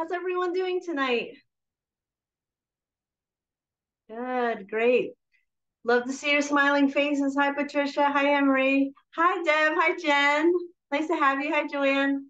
How's everyone doing tonight? Good, great. Love to see your smiling faces. Hi, Patricia. Hi, Emery. Hi, Deb. Hi, Jen. Nice to have you. Hi, Joanne.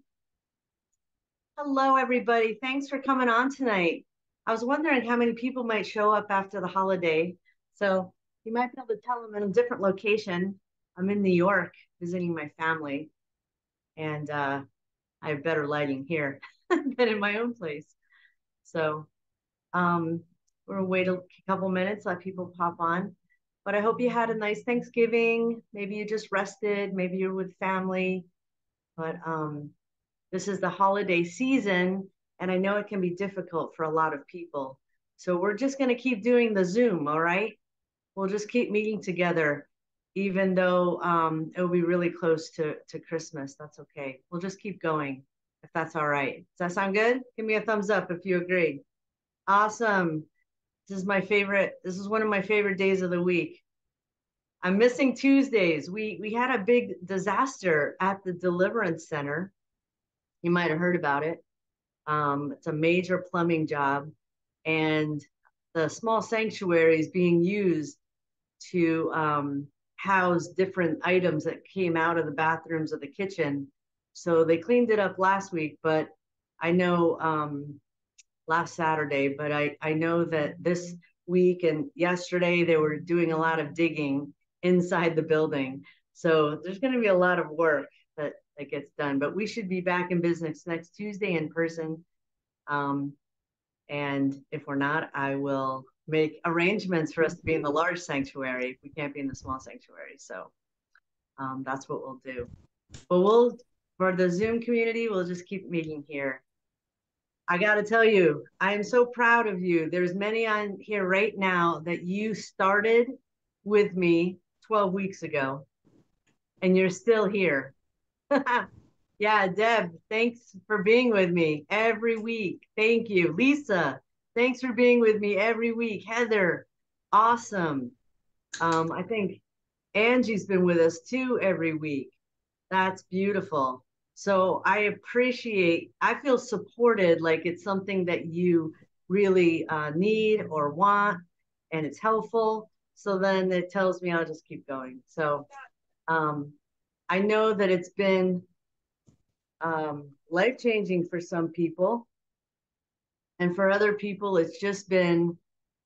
Hello, everybody. Thanks for coming on tonight. I was wondering how many people might show up after the holiday. So you might be able to tell them in a different location. I'm in New York visiting my family, and I have better lighting here than in my own place. So Um, we'll wait a couple minutes, let people pop on. But I hope you had a nice Thanksgiving. Maybe you just rested, maybe you're with family. But this is the holiday season, and I know it can be difficult for a lot of people. So we're just going to keep doing the Zoom, all right? We'll just keep meeting together, even though it'll be really close to Christmas. That's okay. We'll just keep going if that's all right. Does that sound good? Give me a thumbs up if you agree. Awesome. This is my favorite. This is one of my favorite days of the week. I'm missing Tuesdays. We had a big disaster at the Deliverance Center. You might have heard about it. It's a major plumbing job, and the small sanctuary is being used to house different items that came out of the bathrooms of the kitchen. So they cleaned it up last week, but I know last Saturday, but I know that this week and yesterday they were doing a lot of digging inside the building. So there's going to be a lot of work that gets done, but we should be back in business next Tuesday in person. Um, and if we're not, I will make arrangements for us to be in the large sanctuary if we can't be in the small sanctuary. So that's what we'll do. But for the Zoom community, we'll just keep meeting here. I got to tell you, I am so proud of you. There's many on here right now that you started with me 12 weeks ago, and you're still here. Yeah, Deb, thanks for being with me every week. Thank you. Lisa, thanks for being with me every week. Heather, awesome. I think Angie's been with us too every week. That's beautiful. So I feel supported, like it's something that you really need or want, and it's helpful. So then it tells me I'll just keep going. So um, I know that it's been life changing for some people, and for other people, it's just been,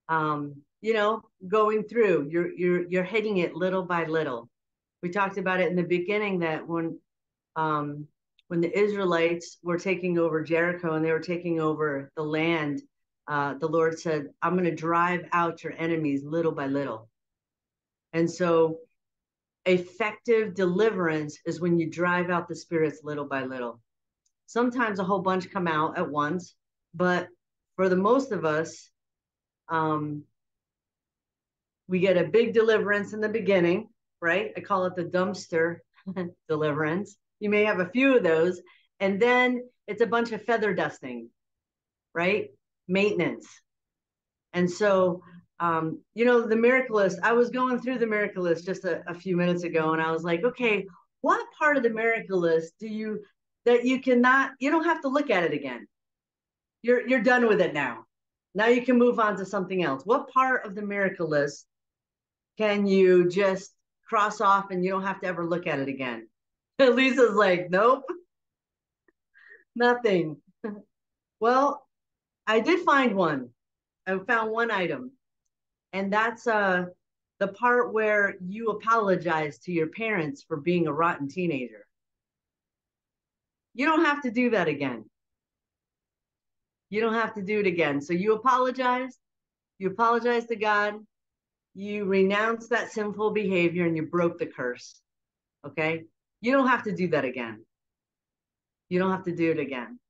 going through. You're hitting it little by little. We talked about it in the beginning that um, when the Israelites were taking over Jericho and they were taking over the land, the Lord said, I'm going to drive out your enemies little by little. And so effective deliverance is when you drive out the spirits little by little. Sometimes a whole bunch come out at once, but for the most of us, um, we get a big deliverance in the beginning, right? I call it the dumpster deliverance. You may have a few of those, and then it's a bunch of feather dusting, right? Maintenance. And so, the miraculous, I was going through the miraculous just a few minutes ago, and I was like, okay, what part of the miraculous that you don't have to look at it again? You're done with it now. Now you can move on to something else. What part of the miraculous can you just cross off and you don't have to ever look at it again? Lisa's like, nope, nothing. Well, I did find one. I found one item, and that's the part where you apologize to your parents for being a rotten teenager. You don't have to do that again. You don't have to do it again. So you apologize to God, you renounce that sinful behavior, and you broke the curse. Okay? You don't have to do that again. You don't have to do it again.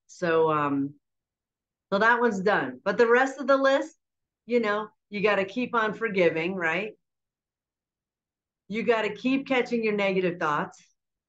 So that one's done. But the rest of the list, you got to keep on forgiving, right? You got to keep catching your negative thoughts.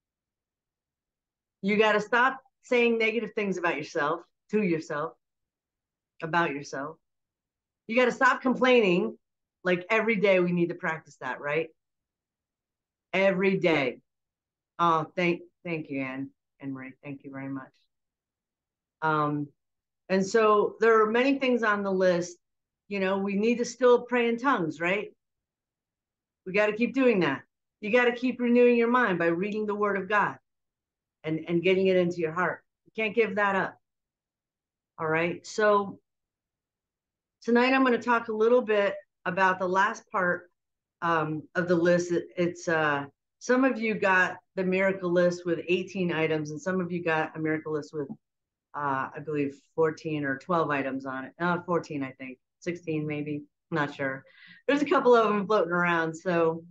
You got to stop saying negative things about yourself, to yourself, about yourself. You got to stop complaining. Like every day we need to practice that, right? Every day. Oh, thank you, Anne and Marie. Thank you very much. Um, And so there are many things on the list. You know, we need to still pray in tongues, right? We got to keep doing that. You got to keep renewing your mind by reading the word of God and getting it into your heart. You can't give that up. All right. So tonight I'm going to talk a little bit about the last part of the list. It's some of you got the miracle list with 18 items, and some of you got a miracle list with I believe 14 or 12 items on it. 14, I think. 16 maybe. I'm not sure. There's a couple of them floating around. So,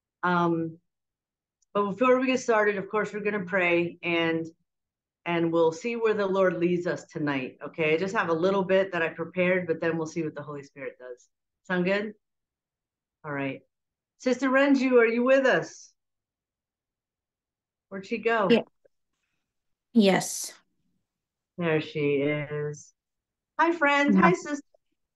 but before we get started, of course, we're going to pray and we'll see where the Lord leads us tonight. Okay, I just have a little bit that I prepared, but then we'll see what the Holy Spirit does. Sound good? All right. Sister Renju, are you with us? Where'd she go? Yeah. Yes. There she is. Hi, friends. Hi, sister.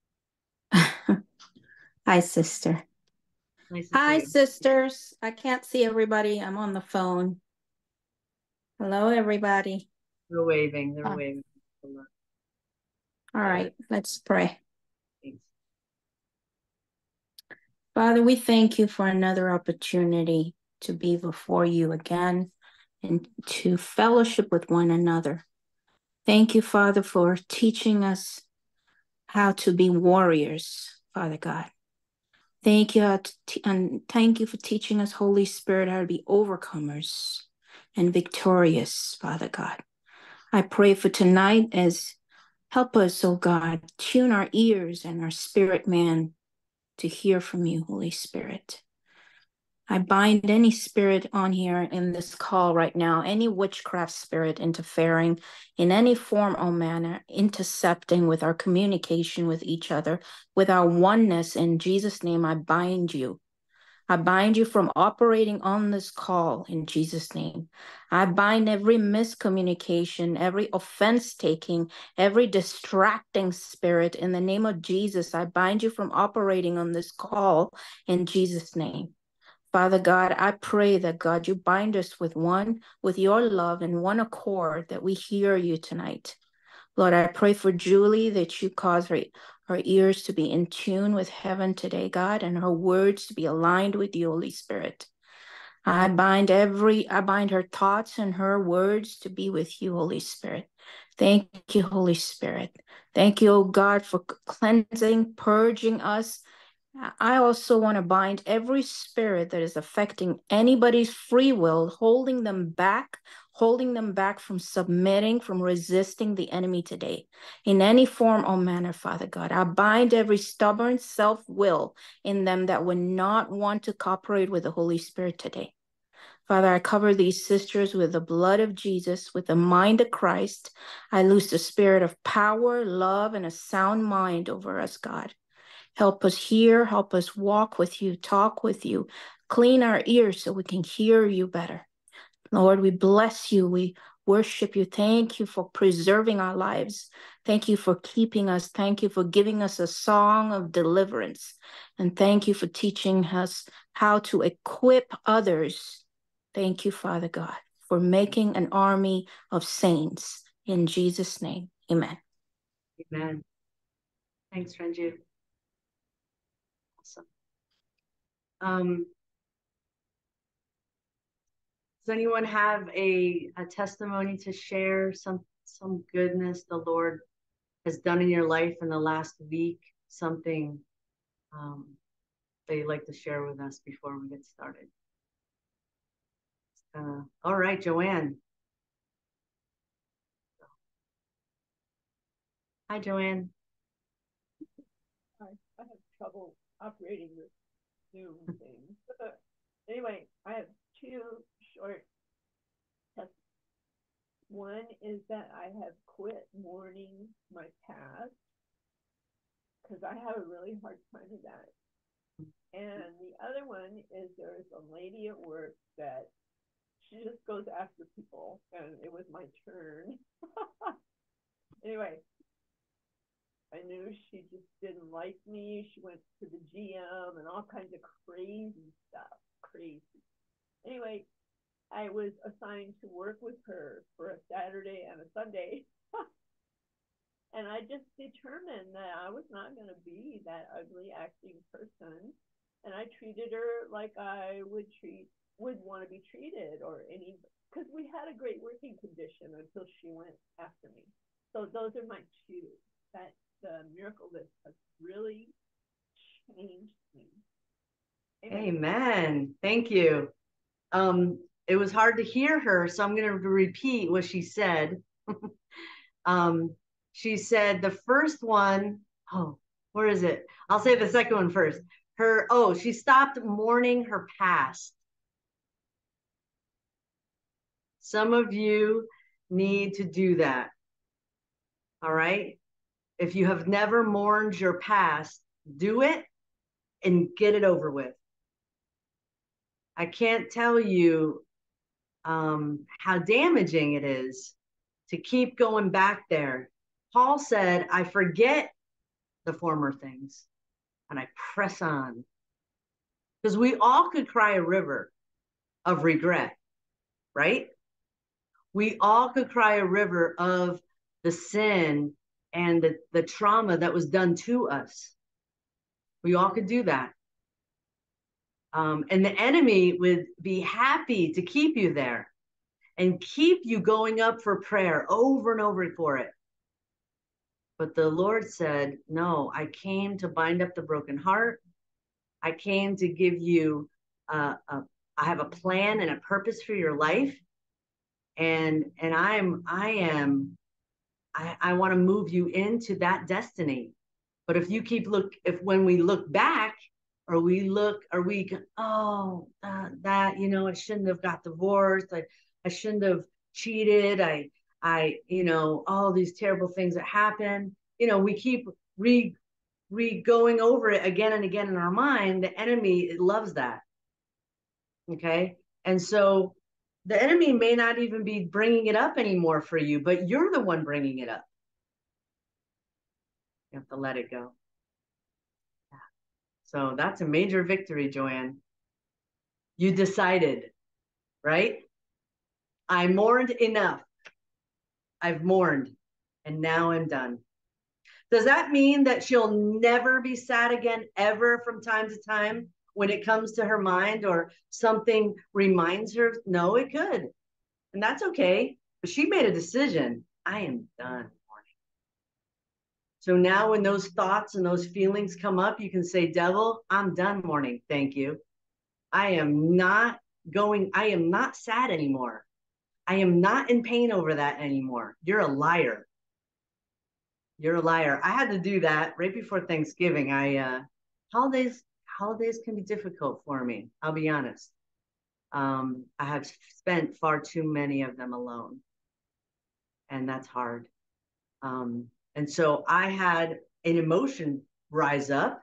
Hi, sister. Nice to see Hi, you. sisters. I can't see everybody. I'm on the phone. Hello, everybody. They're waving. They're Oh, waving. all right, let's pray. Thanks. Father, we thank you for another opportunity to be before you again and to fellowship with one another. Thank you, Father, for teaching us how to be warriors, Father God. Thank you, and thank you for teaching us, Holy Spirit, how to be overcomers and victorious, Father God. I pray for tonight as help us, oh God, tune our ears and our spirit man to hear from you, Holy Spirit. I bind any spirit on here in this call right now, any witchcraft spirit interfering in any form or manner, intercepting with our communication with each other, with our oneness. In Jesus' name, I bind you. I bind you from operating on this call in Jesus' name. I bind every miscommunication, every offense taking, every distracting spirit in the name of Jesus. I bind you from operating on this call in Jesus' name. Father God, I pray that God, you bind us with your love and one accord, that we hear you tonight. Lord, I pray for Julie that you cause her ears to be in tune with heaven today, God, and her words to be aligned with you, Holy Spirit. I bind her thoughts and her words to be with you, Holy Spirit. Thank you, Holy Spirit. Thank you, oh God, for cleansing, purging us. I also want to bind every spirit that is affecting anybody's free will, holding them back from submitting, from resisting the enemy today in any form or manner, Father God. I bind every stubborn self-will in them that would not want to cooperate with the Holy Spirit today. Father, I cover these sisters with the blood of Jesus, with the mind of Christ. I loose the spirit of power, love, and a sound mind over us, God. Help us hear, help us walk with you, talk with you, clean our ears so we can hear you better. Lord, we bless you. We worship you. Thank you for preserving our lives. Thank you for keeping us. Thank you for giving us a song of deliverance. And thank you for teaching us how to equip others. Thank you, Father God, for making an army of saints. In Jesus' name, amen. Amen. Thanks, Renju. Awesome. Does anyone have a testimony to share, some goodness the Lord has done in your life in the last week, something that you'd like to share with us before we get started? All right, Joanne. Hi, Joanne. I have trouble operating this Zoom thing. Anyway, I have two short tests. One is that I have quit mourning my past because I have a really hard time with that. And the other one is there's a lady at work that she just goes after people, and it was my turn. Anyway, I knew she just didn't like me. She went to the GM and all kinds of crazy stuff. Crazy. Anyway, I was assigned to work with her for a Saturday and a Sunday. And I just determined that I was not going to be that ugly acting person. And I treated her like I would want to be treated, or any, because we had a great working condition until she went after me. So those are my two. That the miracle list has really changed me. Amen. Amen. Thank you. It was hard to hear her, so I'm going to repeat what she said. She said the first one, oh, where is it? I'll say the second one first. She stopped mourning her past. Some of you need to do that. All right. If you have never mourned your past, do it and get it over with. I can't tell you how damaging it is to keep going back there. Paul said, I forget the former things and I press on. Because we all could cry a river of regret, right? We all could cry a river of the sin and the trauma that was done to us. We all could do that. And the enemy would be happy to keep you there and keep you going up for prayer over and over for it. But the Lord said, no, I came to bind up the broken heart. I came to give you, I have a plan and a purpose for your life. And I want to move you into that destiny. But if you keep when we look back, or we I shouldn't have got divorced. I shouldn't have cheated. All these terrible things that happen. We keep going over it again and again in our mind. The enemy loves that. Okay. And so the enemy may not even be bringing it up anymore for you, but you're the one bringing it up. You have to let it go. Yeah. So that's a major victory, Joanne. You decided, right? I mourned enough. I've mourned, and now I'm done. Does that mean that she'll never be sad again, ever, from time to time, when it comes to her mind or something reminds her? No, it could. And that's okay. But she made a decision. I am done. So now when those thoughts and those feelings come up, you can say, devil, I'm done mourning. Thank you. I am not sad anymore. I am not in pain over that anymore. You're a liar. You're a liar. I had to do that right before Thanksgiving. Holidays can be difficult for me. I'll be honest. I have spent far too many of them alone, and that's hard. And so I had an emotion rise up,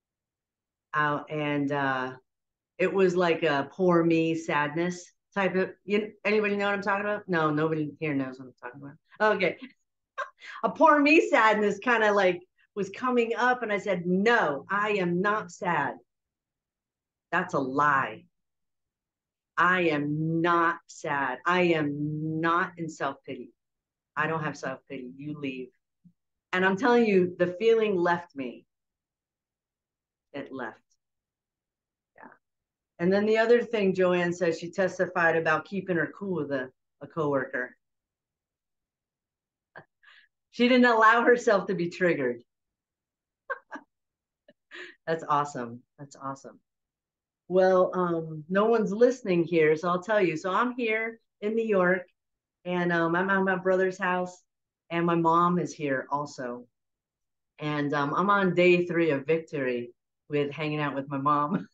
and it was like a poor me sadness type of. Anybody know what I'm talking about? No, nobody here knows what I'm talking about. Okay, a poor me sadness kind of like was coming up, and I said, "No, I am not sad. That's a lie. I am not sad. I am not in self pity. I don't have self pity. You leave." And I'm telling you, the feeling left me. It left. Yeah. And then the other thing Joanne says, she testified about keeping her cool with a coworker. She didn't allow herself to be triggered. That's awesome. That's awesome. Well, no one's listening here, so I'll tell you. So I'm here in New York, and I'm at my brother's house, and my mom is here also. And I'm on day 3 of victory with hanging out with my mom.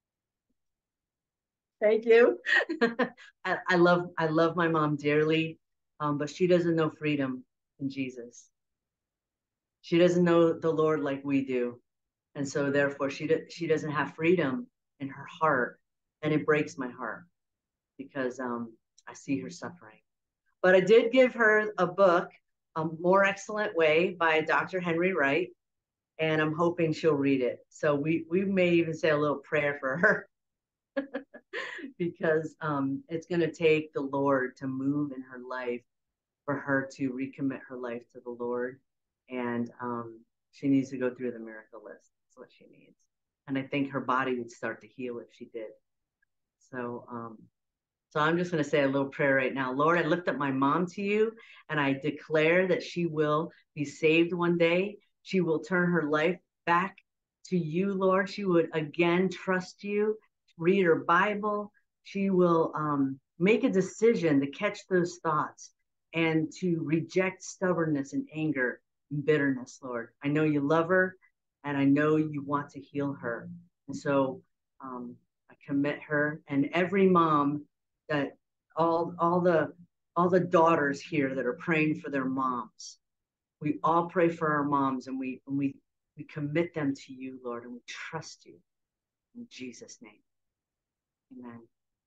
Thank you. I love my mom dearly, but she doesn't know freedom in Jesus. She doesn't know the Lord like we do, and so therefore she doesn't have freedom in her heart, and it breaks my heart because I see her suffering. But I did give her a book, A More Excellent Way by Dr. Henry Wright, and I'm hoping she'll read it. So we may even say a little prayer for her. Because it's going to take the Lord to move in her life for her to recommit her life to the Lord. and she needs to go through the miracle list. That's what she needs. And I think her body would start to heal if she did. So, so I'm just going to say a little prayer right now. Lord, I lift up my mom to you, and I declare that she will be saved one day. She will turn her life back to you, Lord. She would again trust you, read her Bible. She will make a decision to catch those thoughts and to reject stubbornness and anger and bitterness, Lord. I know you love her, and I know you want to heal her. And so I commit her and every mom that all the daughters here that are praying for their moms. We all pray for our moms, and we commit them to you, Lord, and we trust you in Jesus' name. Amen.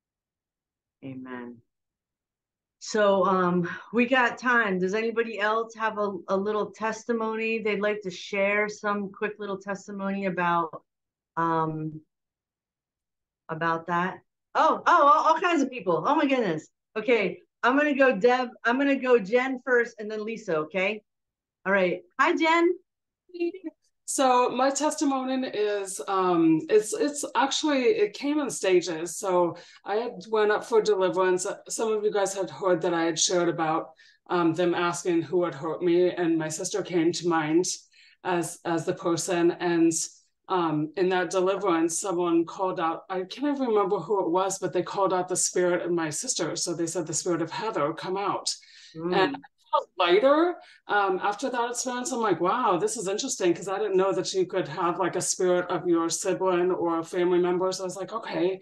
Amen. So we got time. Does anybody else have a little testimony they'd like to share? Some quick little testimony about that? Oh, all kinds of people. Oh my goodness. Okay, I'm gonna go Deb. I'm gonna go Jen first, and then Lisa. Okay. All right. Hi, Jen. So my testimony is it's actually, it came in stages. So I had went up for deliverance. Some of you guys had heard that I had shared about them asking who had hurt me, and my sister came to mind as the person. And in that deliverance, someone called out, I can't even remember who it was, but they called out the spirit of my sister. So they said, the spirit of Heather, come out. And lighter after that experience. I'm like, wow, this is interesting, because I didn't know that you could have like a spirit of your sibling or a family member. So I was like, okay,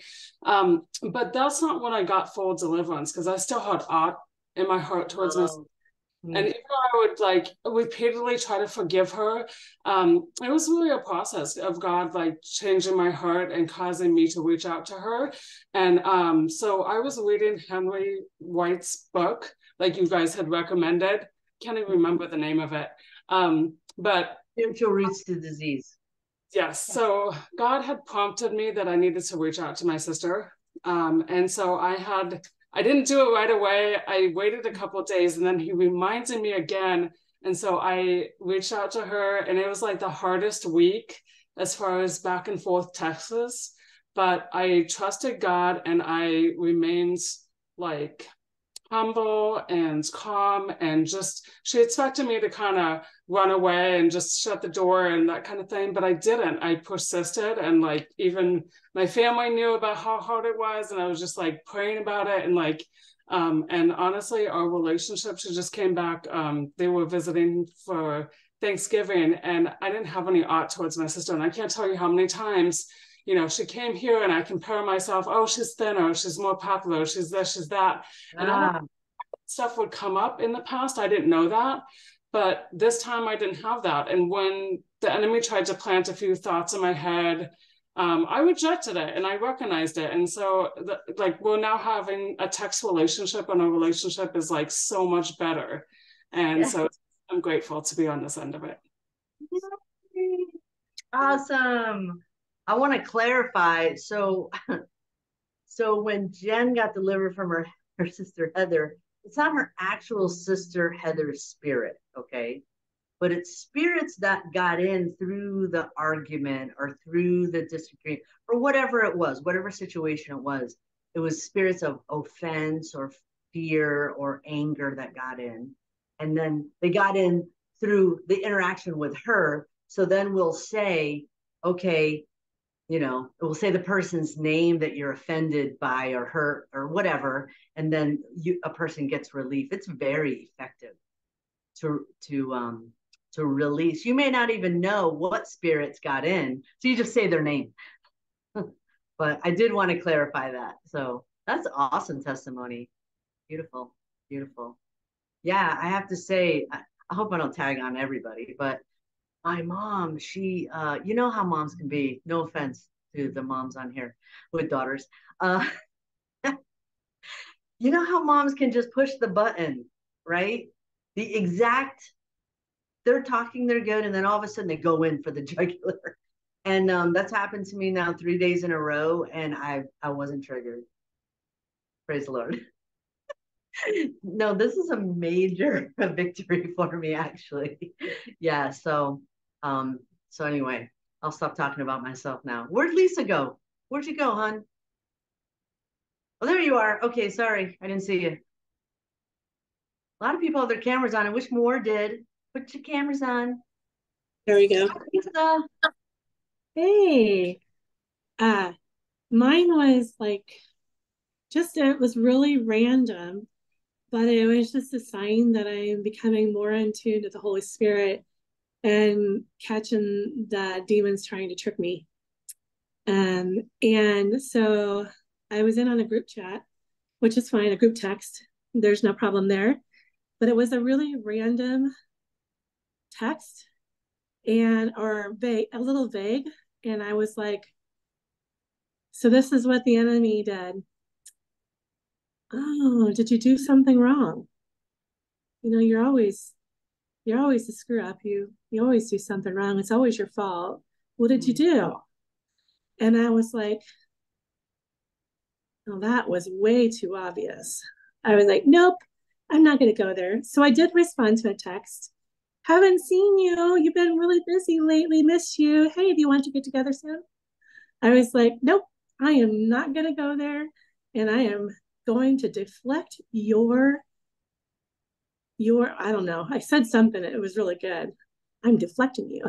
but that's not when I got full deliverance, because I still had aught in my heart towards my sister. And even though I would like repeatedly try to forgive her, it was really a process of God like changing my heart and causing me to reach out to her. And so I was reading Henry White's book, like you guys had recommended. Can't even remember the name of it. But Spiritual Roots to Disease. Yes. So God had prompted me that I needed to reach out to my sister. And so I didn't do it right away. I waited a couple of days, and then he reminded me again. And so I reached out to her, and it was like the hardest week as far as back and forth texts. But I trusted God, and I remained like humble and calm, and just, she expected me to kind of run away and just shut the door and that kind of thing, but I didn't. I persisted, and like even my family knew about how hard it was, and I was just like praying about it, and like and honestly our relationship, she just came back, they were visiting for Thanksgiving, and I didn't have any aught towards my sister, and I can't tell you how many times, you know, she came here and I compare myself, oh, she's thinner, she's more popular, she's this, she's that. And I don't, stuff would come up in the past. I didn't know that. But this time I didn't have that. And when the enemy tried to plant a few thoughts in my head, I rejected it and I recognized it. And so like we're now having a text relationship, and our relationship is like so much better. And so I'm grateful to be on this end of it. Awesome. I want to clarify. So when Jen got delivered from her sister Heather, it's not her actual sister Heather's spirit, okay? But it's spirits that got in through the argument or through the disagreement or whatever it was, whatever situation it was. It was spirits of offense or fear or anger that got in. And then they got in through the interaction with her. So then we'll say, okay, you know, it will say the person's name that you're offended by or hurt or whatever, and then a person gets relief. It's very effective to release. You may not even know what spirits got in, so you just say their name. But I did want to clarify that. So that's awesome testimony. Beautiful, beautiful. Yeah, I have to say, I hope I don't tag on everybody, but my mom, she, you know how moms can be, no offense to the moms on here with daughters. You know how moms can just push the button, right? The exact, they're talking, they're good, and then all of a sudden they go in for the jugular. And that's happened to me now 3 days in a row, and I wasn't triggered. Praise the Lord. No, this is a major victory for me, actually. Yeah. So anyway, I'll stop talking about myself now. Where'd Lisa go? Where'd you go, hon? Oh, there you are. Okay, sorry, I didn't see you. A lot of people have their cameras on. I wish more did. Put your cameras on. There we go. Hi, Lisa. Hey, mine was like it was really random, but it was just a sign that I am becoming more in tune to the Holy Spirit and catching the demons trying to trick me. And so I was in on a group chat, which is fine, a group text. There's no problem there. But it was a really random text or vague, a little vague. And I was like, so this is what the enemy did. Oh, did you do something wrong? You know, you're always a screw up. You always do something wrong. It's always your fault. What did you do? And I was like, oh, that was way too obvious. I was like, nope, I'm not going to go there. So I did respond to a text. Haven't seen you. You've been really busy lately. Missed you. Hey, do you want to get together soon? I was like, nope, I am not going to go there. And I am going to deflect your, I don't know. I said something. It was really good. I'm deflecting you.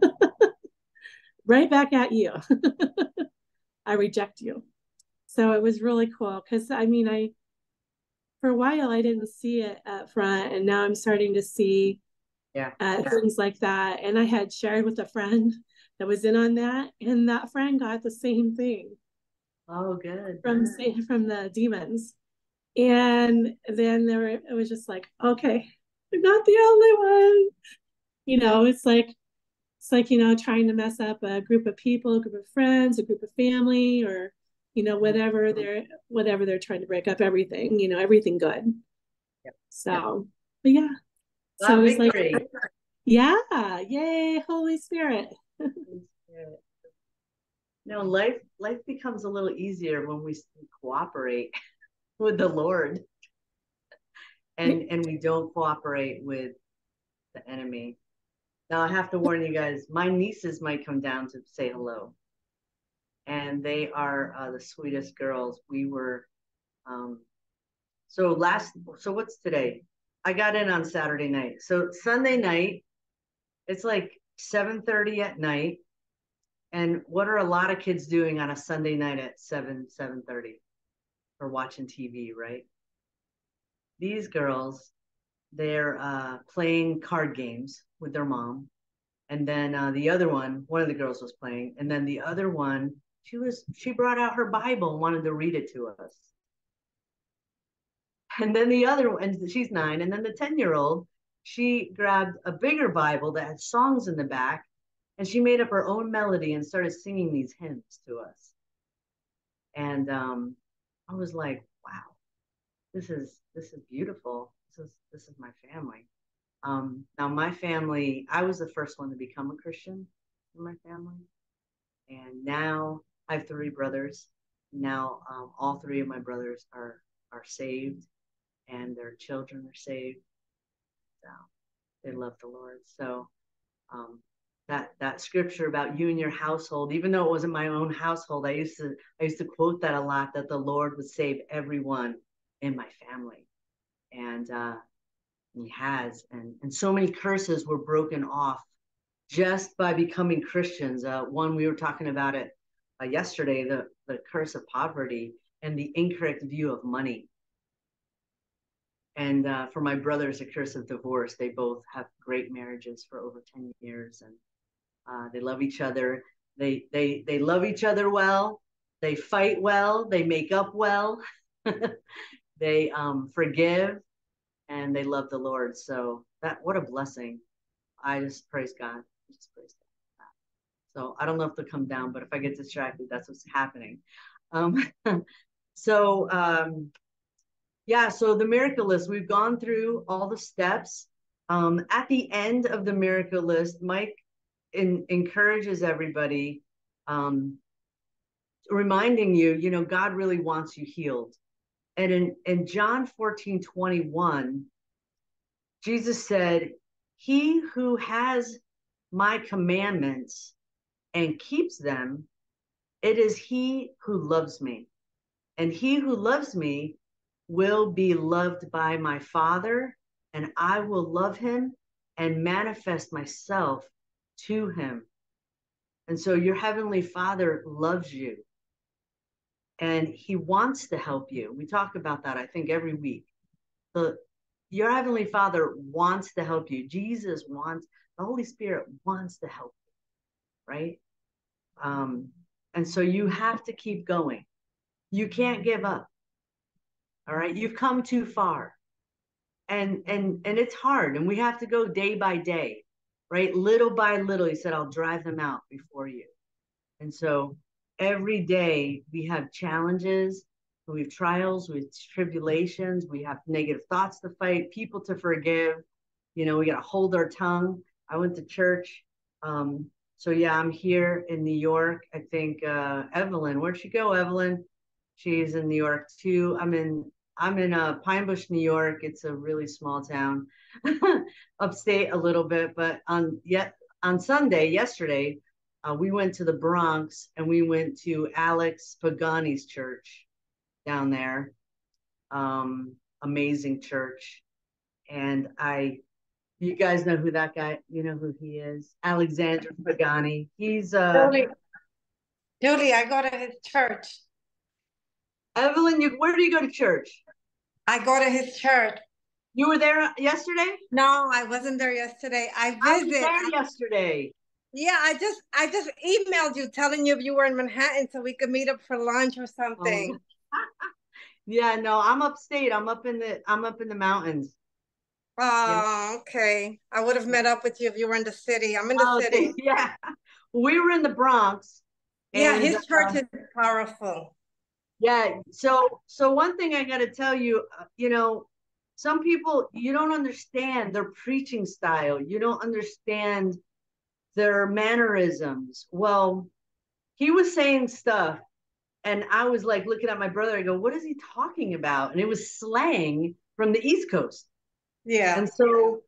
Right back at you. I reject you. So it was really cool because I mean, for a while I didn't see it up front, and now I'm starting to see things like that. And I had shared with a friend that was in on that, and that friend got the same thing. Oh, good. From the demons. And then it was just like, okay, I'm not the only one. You know, it's like, you know, trying to mess up a group of people, a group of friends, a group of family, or, you know, whatever they're trying to break up everything, you know, everything good. Yep. So, but yeah. So it was victory. like, yeah, yay, Holy Spirit. No, life becomes a little easier when we cooperate with the Lord, and we don't cooperate with the enemy. Now I have to warn you guys, my nieces might come down to say hello, and they are the sweetest girls. We were so what's today? I got in on Saturday night. So Sunday night, it's like 7:30 at night. And what are a lot of kids doing on a Sunday night at 7:30? Or watching TV, right? These girls, they're playing card games with their mom. And then one of the girls was playing. And then the other one, she brought out her Bible and wanted to read it to us. And then the other one, and she's 9. And then the 10-year-old, she grabbed a bigger Bible that had songs in the back, and she made up her own melody and started singing these hymns to us. And I was like, wow, this is beautiful. This is my family. Now my family, I was the first one to become a Christian in my family, and now I have 3 brothers. Now all 3 of my brothers are saved, and their children are saved. So they love the Lord. So that scripture about you and your household, even though it wasn't my own household, I used to quote that a lot, that the Lord would save everyone in my family. And he has, and so many curses were broken off just by becoming Christians. One, we were talking about it yesterday, the curse of poverty and the incorrect view of money. And for my brothers, the curse of divorce. They both have great marriages for over 10 years, and they love each other. They love each other well. They fight well. They make up well. They forgive, and they love the Lord. So what a blessing. I just praise God. So I don't know if they'll come down, but if I get distracted, that's what's happening. So the miracle list, we've gone through all the steps. At the end of the miracle list, Mike encourages everybody, reminding you, God really wants you healed. And in John 14:21, Jesus said, he who has my commandments and keeps them, it is he who loves me. And he who loves me will be loved by my Father, and I will love him and manifest myself to him. And so your heavenly Father loves you and he wants to help you. We talk about that, I think, every week. Your heavenly Father wants to help you. Jesus wants, the Holy Spirit wants to help you, right? And so you have to keep going. You can't give up. All right. You've come too far. And it's hard. And we have to go day by day, right? Little by little. He said, I'll drive them out before you. And so every day we have challenges, we have trials, we have tribulations, we have negative thoughts to fight, people to forgive. You know, we got to hold our tongue. I went to church. So yeah, I'm here in New York. I think Evelyn, where'd she go, Evelyn? She's in New York too. I'm in Pine Bush, New York. It's a really small town, upstate a little bit. But on Sunday, yesterday, we went to the Bronx and we went to Alex Pagani's church down there. Amazing church. And you guys know who that guy, you know who he is? Alexander Pagani. He's Julie, I go to his church. Evelyn, where do you go to church? I go to his church. You were there yesterday? No, I wasn't there yesterday. I I was visited. there yesterday. Yeah, I just emailed you telling you if you were in Manhattan so we could meet up for lunch or something. Yeah, no, I'm upstate. I'm up in the mountains. Oh, okay. I would have met up with you if you were in the city. I'm in the city. Yeah. We were in the Bronx. Yeah, his church is powerful. Yeah. So one thing I got to tell you, you know, some people, you don't understand their preaching style. You don't understand their mannerisms. Well, he was saying stuff and I was like looking at my brother. I go, what is he talking about? And it was slang from the East Coast. Yeah. And so,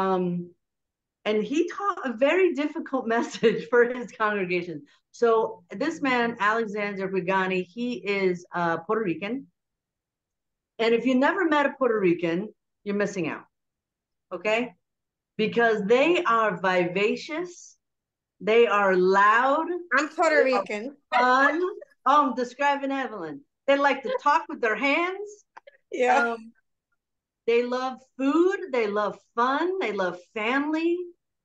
and he taught a very difficult message for his congregation. So this man, Alexander Pagani, he is Puerto Rican. And if you never met a Puerto Rican, you're missing out. Okay? Because they are vivacious. They are loud. I'm Puerto Rican. Fun. Oh, I'm describing Evelyn. They like to talk with their hands. Yeah. They love food. They love fun. They love family.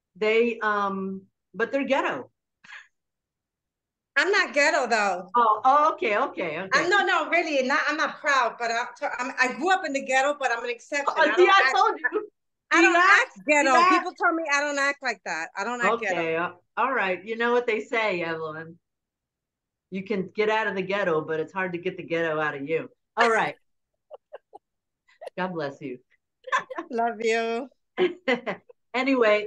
But they're ghetto. I'm not ghetto though. Oh, okay. No, really, I'm not proud, but I grew up in the ghetto, but I'm an exception. I told you. I don't act ghetto. People tell me I don't act like that. I don't act ghetto. Okay, all right. You know what they say, Evelyn. You can get out of the ghetto, but it's hard to get the ghetto out of you. All right. God bless you. Love you. Anyway,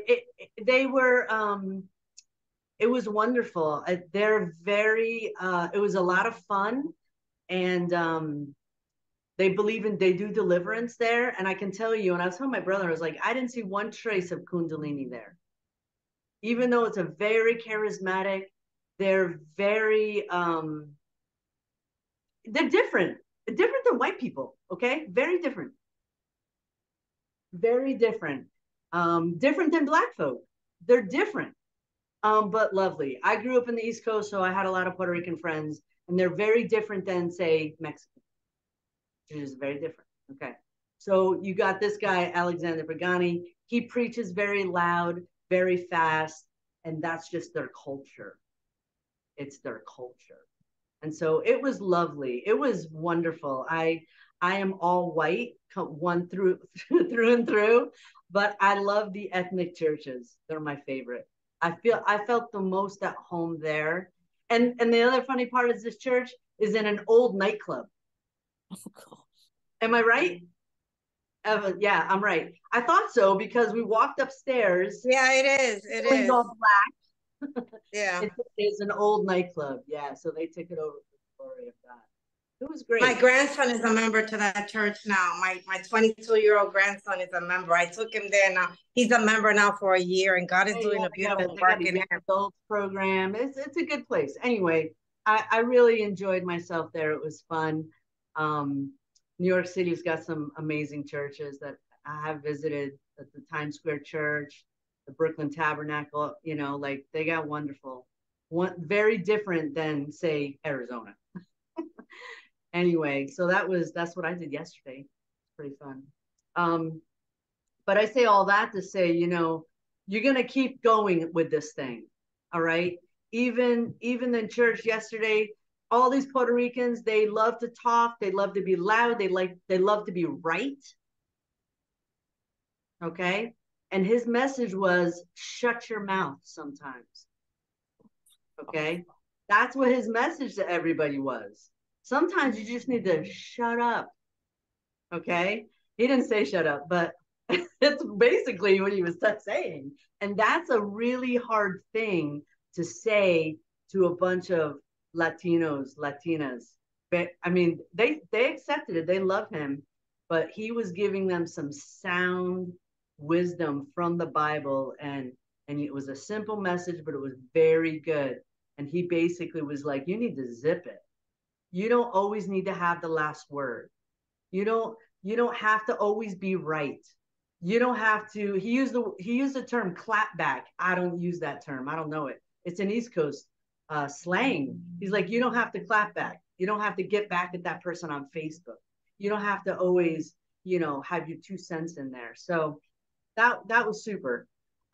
it was wonderful. They're very, it was a lot of fun. And they do deliverance there. And I can tell you, and I was telling my brother, I was like, I didn't see one trace of Kundalini there. Even though it's a very charismatic, they're very, they're different than white people. Okay. Very different. Very different. Different than black folk. They're different. But lovely. I grew up in the East Coast, so I had a lot of Puerto Rican friends, and they're very different than, say, Mexican, which is very different. Okay. So you got this guy, Alexander Pagani. He preaches very loud, very fast, and that's just their culture. It's their culture. And so it was lovely. It was wonderful. I am all white, one through and through, but I love the ethnic churches. They're my favorite. I felt the most at home there. And the other funny part is this church is in an old nightclub. Am I right? Yeah, I'm right. I thought so because we walked upstairs. Yeah, it is. It is. All black. Yeah. It is an old nightclub. Yeah, so they took it over for the glory of God. It was great. My grandson is a member to that church now. My 22-year-old grandson is a member. I took him there now. He's a member now for a year, and God is doing a beautiful work in him. Adults program. It's a good place. Anyway, I really enjoyed myself there. It was fun. New York City's got some amazing churches that I have visited. At the Times Square Church, the Brooklyn Tabernacle. You know, like they got wonderful. Very different than say Arizona. Anyway, so that's what I did yesterday. It's pretty fun. But I say all that to say, you know, you're gonna keep going with this thing. All right. Even in church yesterday, all these Puerto Ricans, they love to talk, they love to be loud, they love to be right. Okay. And his message was shut your mouth sometimes. Okay. That's what his message to everybody was. Sometimes you just need to shut up. Okay. He didn't say shut up, but it's basically what he was saying. And that's a really hard thing to say to a bunch of Latinos, Latinas. But I mean, they accepted it. They love him, but he was giving them some sound wisdom from the Bible, and it was a simple message, but it was very good. And he basically was like, you need to zip it. You don't always need to have the last word. You don't have to always be right. You don't have to. He used the term clap back. I don't use that term. I don't know it. It's an East Coast slang. He's like, you don't have to clap back. You don't have to get back at that person on Facebook. You don't have to always, you know, have your 2 cents in there. So that was super.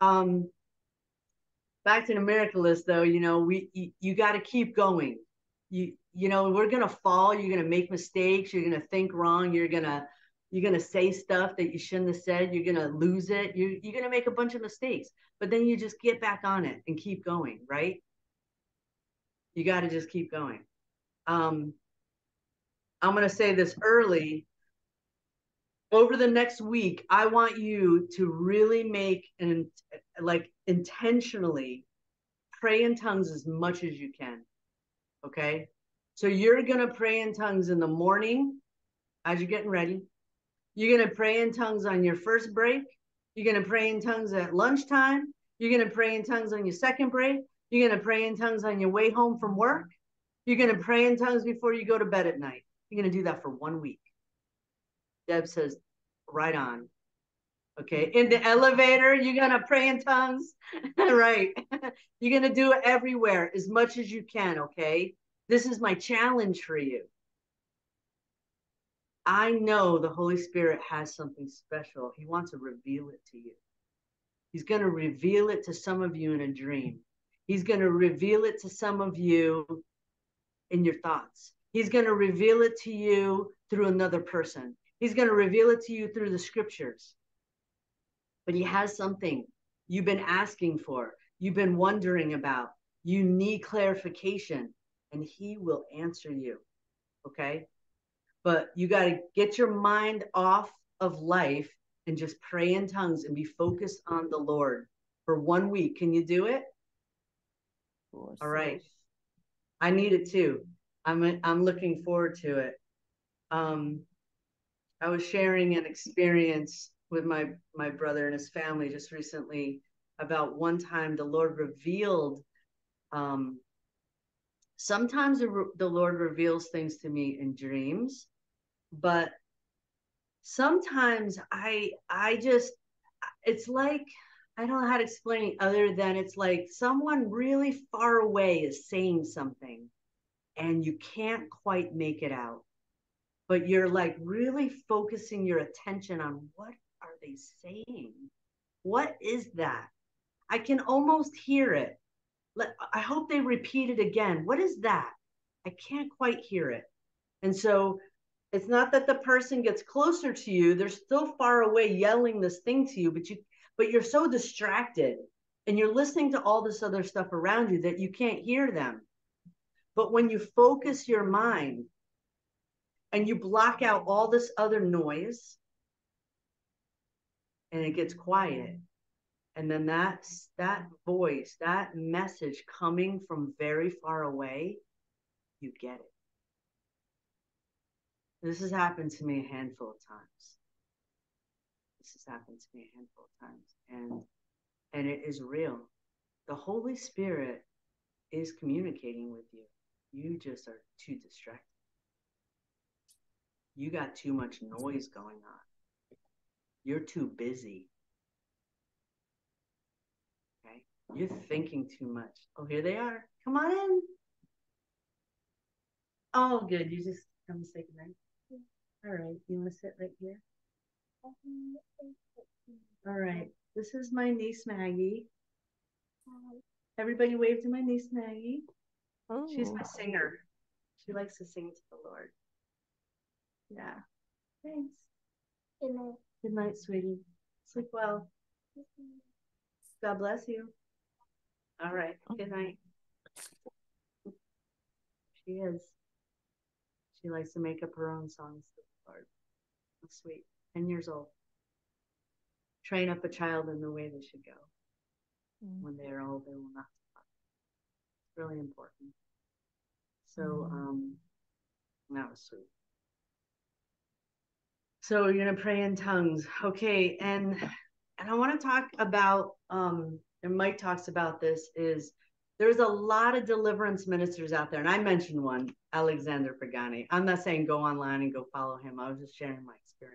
Back to the miracle list, though. You know, you got to keep going. You know, we're gonna fall. You're gonna make mistakes. You're gonna think wrong. You're gonna say stuff that you shouldn't have said. You're gonna lose it. You're gonna make a bunch of mistakes, but then you just get back on it and keep going, right? You got to just keep going. I'm gonna say this early. Over the next week, I want you to really make and like intentionally pray in tongues as much as you can. Okay. So you're going to pray in tongues in the morning as you're getting ready. You're going to pray in tongues on your first break. You're going to pray in tongues at lunchtime. You're going to pray in tongues on your second break. You're going to pray in tongues on your way home from work. You're going to pray in tongues before you go to bed at night. You're going to do that for 1 week. Deb says, right on. Okay. In the elevator, you're going to pray in tongues. Right. You're going to do it everywhere as much as you can. Okay. This is my challenge for you. I know the Holy Spirit has something special. He wants to reveal it to you. He's going to reveal it to some of you in a dream. He's going to reveal it to some of you in your thoughts. He's going to reveal it to you through another person. He's going to reveal it to you through the scriptures. But he has something you've been asking for, you've been wondering about, you need clarification, and he will answer you. Okay? But you got to get your mind off of life and just pray in tongues and be focused on the Lord for 1 week. Can you do it? All right. I need it too. I'm looking forward to it. I was sharing an experience with my brother and his family just recently about one time the Lord revealed. Sometimes the Lord reveals things to me in dreams, but sometimes I just, it's like, I don't know how to explain it other than it's like someone really far away is saying something and you can't quite make it out, but you're like really focusing your attention on what are they saying? What is that? I can almost hear it. I hope they repeat it again. What is that? I can't quite hear it. And so it's not that the person gets closer to you. They're still far away yelling this thing to you, but you're so distracted and you're listening to all this other stuff around you that you can't hear them. But when you focus your mind and you block out all this other noise and it gets quiet, and then that voice, that message coming from very far away, you get it. This has happened to me a handful of times. This has happened to me a handful of times. And it is real. The Holy Spirit is communicating with you. You just are too distracted. You got too much noise going on. You're too busy. Okay? You're thinking too much. Oh, here they are. Come on in. Oh, good. You just come say goodnight. All right. You want to sit right here? All right. This is my niece, Maggie. Everybody wave to my niece, Maggie. Oh. She's my singer. She likes to sing to the Lord. Yeah. Thanks. Good night. Good night, sweetie. Sleep well. God bless you. All right. Good night. She is. She likes to make up her own songs to the Lord. That's sweet. 10 years old. Train up a child in the way they should go. When they are old, they will not depart. It's really important. So, that was sweet. So you're gonna pray in tongues, okay? And I want to talk about, and Mike talks about this, is there's a lot of deliverance ministers out there, and I mentioned one, Alexander Pagani. I'm not saying go online and go follow him. I was just sharing my experience.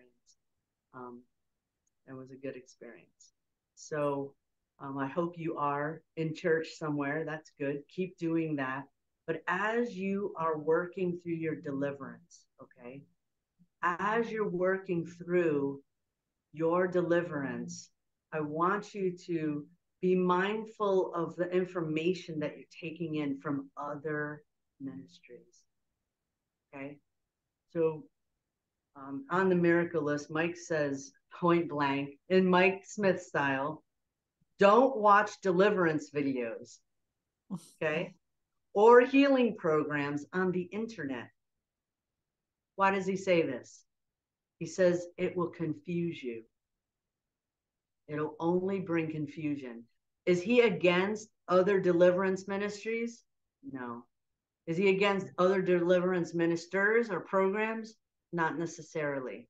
It was a good experience. So I hope you are in church somewhere. That's good. Keep doing that. But as you are working through your deliverance, okay, as you're working through your deliverance, I want you to be mindful of the information that you're taking in from other ministries. Okay. So on the miracle list, Mike says point blank in Mike Smith style, don't watch deliverance videos. Okay. Or healing programs on the internet. Why does he say this? He says it will confuse you. It'll only bring confusion. Is he against other deliverance ministries? No. Is he against other deliverance ministers or programs? Not necessarily.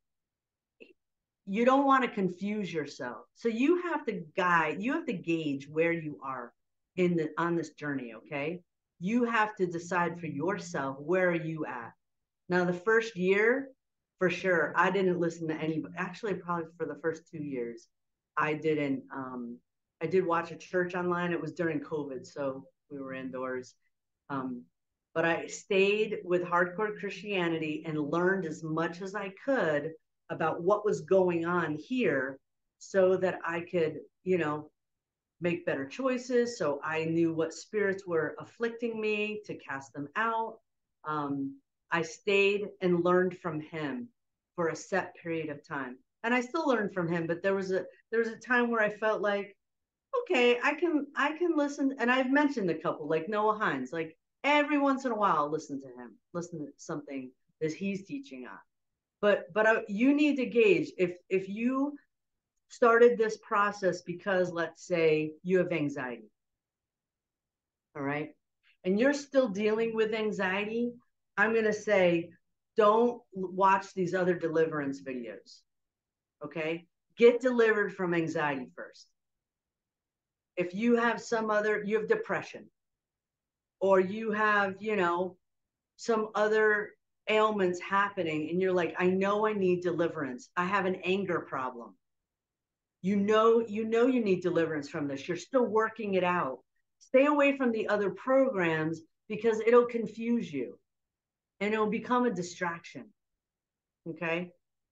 You don't want to confuse yourself. So you have to gauge where you are on this journey, okay? You have to decide for yourself, where are you at? Now, the first year, for sure, I didn't listen to anybody. Actually, probably for the first 2 years, I didn't. I did watch a church online. It was during COVID, so we were indoors. But I stayed with hardcore Christianity and learned as much as I could about what was going on here so that I could, make better choices. So I knew what spirits were afflicting me to cast them out. I stayed and learned from him for a set period of time. And I still learned from him, but there was a time where I felt like, okay, I can listen. And I've mentioned a couple, like Noah Hines, like every once in a while, I'll listen to him, listen to something that he's teaching on. But you need to gauge if you started this process because, let's say, you have anxiety, all right, and you're still dealing with anxiety, I'm going to say, don't watch these other deliverance videos, okay? Get delivered from anxiety first. If you have you have depression, or you have, some other ailments happening, and you're like, I know I need deliverance. I have an anger problem. You know you need deliverance from this. You're still working it out. Stay away from the other programs because it'll confuse you and it'll become a distraction. Okay.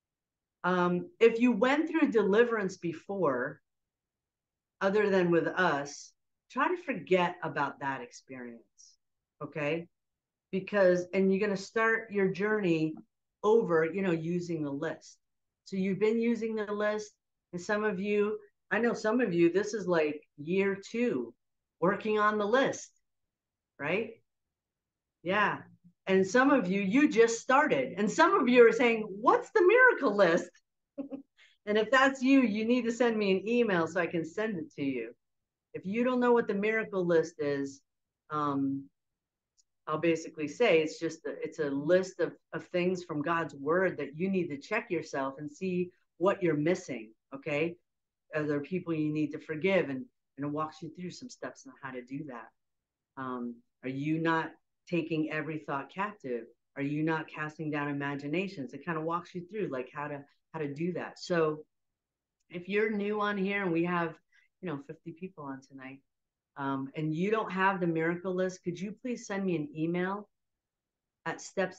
If you went through deliverance before, other than with us, try to forget about that experience. Okay. And you're going to start your journey over, using the list. So you've been using the list, and I know some of you, this is like year 2 working on the list, right? Yeah. And some of you just started, and some of you are saying, what's the miracle list? And if that's you, you need to send me an email so I can send it to you. If you don't know what the miracle list is, I'll basically say it's a list of things from God's word that you need to check yourself and see what you're missing. Okay. Are there people you need to forgive? And it walks you through some steps on how to do that. Are you not taking every thought captive? Are you not casting down imaginations? It kind of walks you through like how to do that. So if you're new on here, and we have 50 people on tonight, and you don't have the miracle list, could you please send me an email at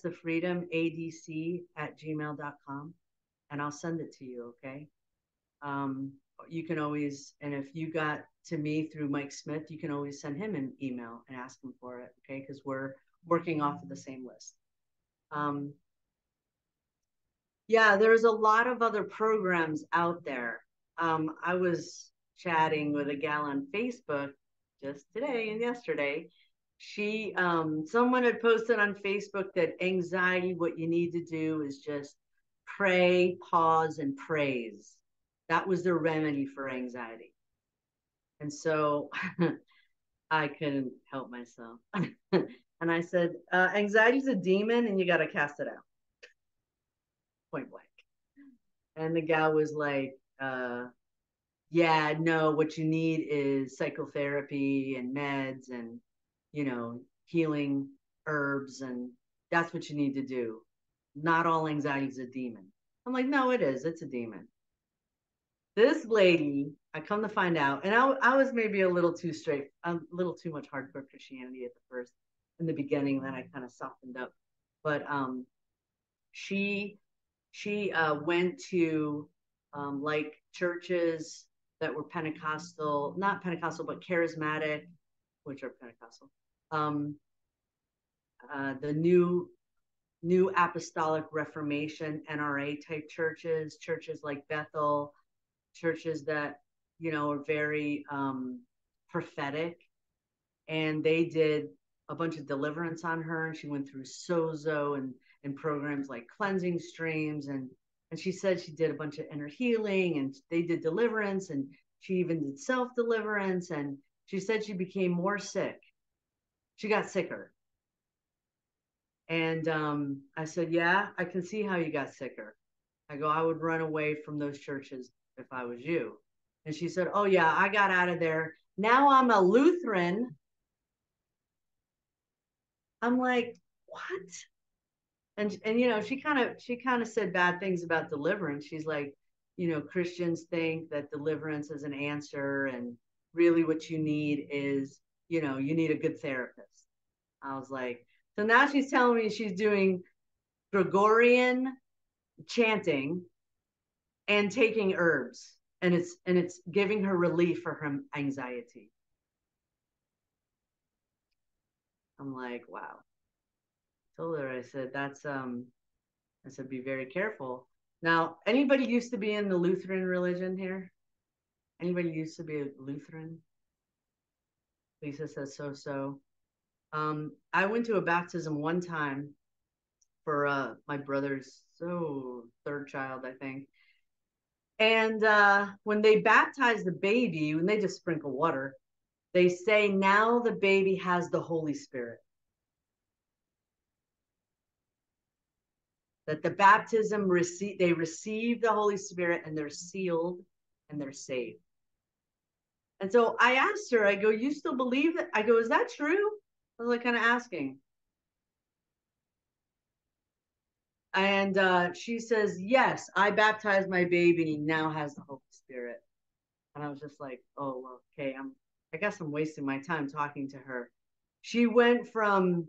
stepstoffreedomadc@gmail.com, and I'll send it to you. Okay. You can always, and if you got to me through Mike Smith, you can always send him an email and ask him for it. Okay. Because we're working off of the same list. Yeah, there's a lot of other programs out there. I was chatting with a gal on Facebook just today and yesterday. Someone had posted on Facebook that anxiety, what you need to do is just pray, pause, and praise. That was the remedy for anxiety. And so I couldn't help myself. And I said, anxiety is a demon and you got to cast it out. Point blank. And the gal was like, yeah, no, what you need is psychotherapy and meds and, healing herbs. And that's what you need to do. Not all anxiety is a demon. I'm like, no, it is. It's a demon. This lady, I come to find out, and I was maybe a little too straight, a little too much hardcore Christianity at the first, in the beginning, then I kind of softened up. But she went to like churches that were Pentecostal, not Pentecostal, but charismatic, which are Pentecostal. The New Apostolic Reformation, NRA type churches like Bethel, churches that, are very prophetic. And they did a bunch of deliverance on her, and she went through Sozo and programs like cleansing streams, and she said she did a bunch of inner healing, and they did deliverance, and she even did self-deliverance, and she said she became more sick. She got sicker. And I said, yeah, I can see how you got sicker. I go, I would run away from those churches if I was you. And she said, oh yeah, I got out of there. Now I'm a Lutheran. I'm like, what? And she kind of said bad things about deliverance. She's like, Christians think that deliverance is an answer, and really what you need is, you need a good therapist. I was like, so now she's telling me she's doing Gregorian chanting and taking herbs, and it's giving her relief for her anxiety. I'm like, wow. I told her, I said, I said, be very careful. Now, anybody used to be in the Lutheran religion here? Anybody used to be a Lutheran? Lisa says so. I went to a baptism one time for my brother's third child, I think. And when they baptize the baby, when they just sprinkle water, they say, now the baby has the Holy Spirit. That the baptism they receive the Holy Spirit, and they're sealed and they're saved. And so I asked her, I go, you still believe it? I go, is that true? I was like kind of asking. And she says, yes, I baptized my baby and he now has the Holy Spirit. And I was just like, oh, well, okay, I guess I'm wasting my time talking to her. She went from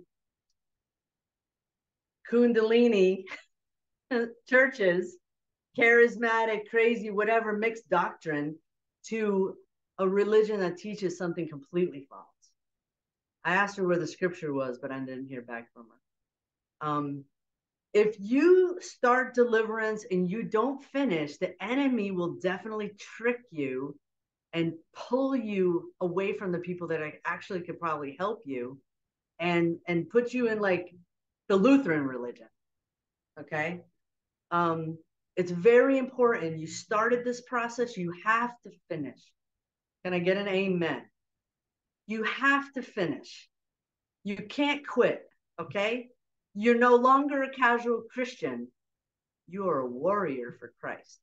Kundalini churches, charismatic, crazy, whatever, mixed doctrine, to a religion that teaches something completely false. I asked her where the scripture was, but I didn't hear back from her. If you start deliverance and you don't finish, the enemy will definitely trick you and pull you away from the people that actually could probably help you, and put you in like the Lutheran religion. Okay. It's very important. You started this process, you have to finish. Can I get an amen? You have to finish. You can't quit. Okay? You're no longer a casual Christian. You are a warrior for Christ.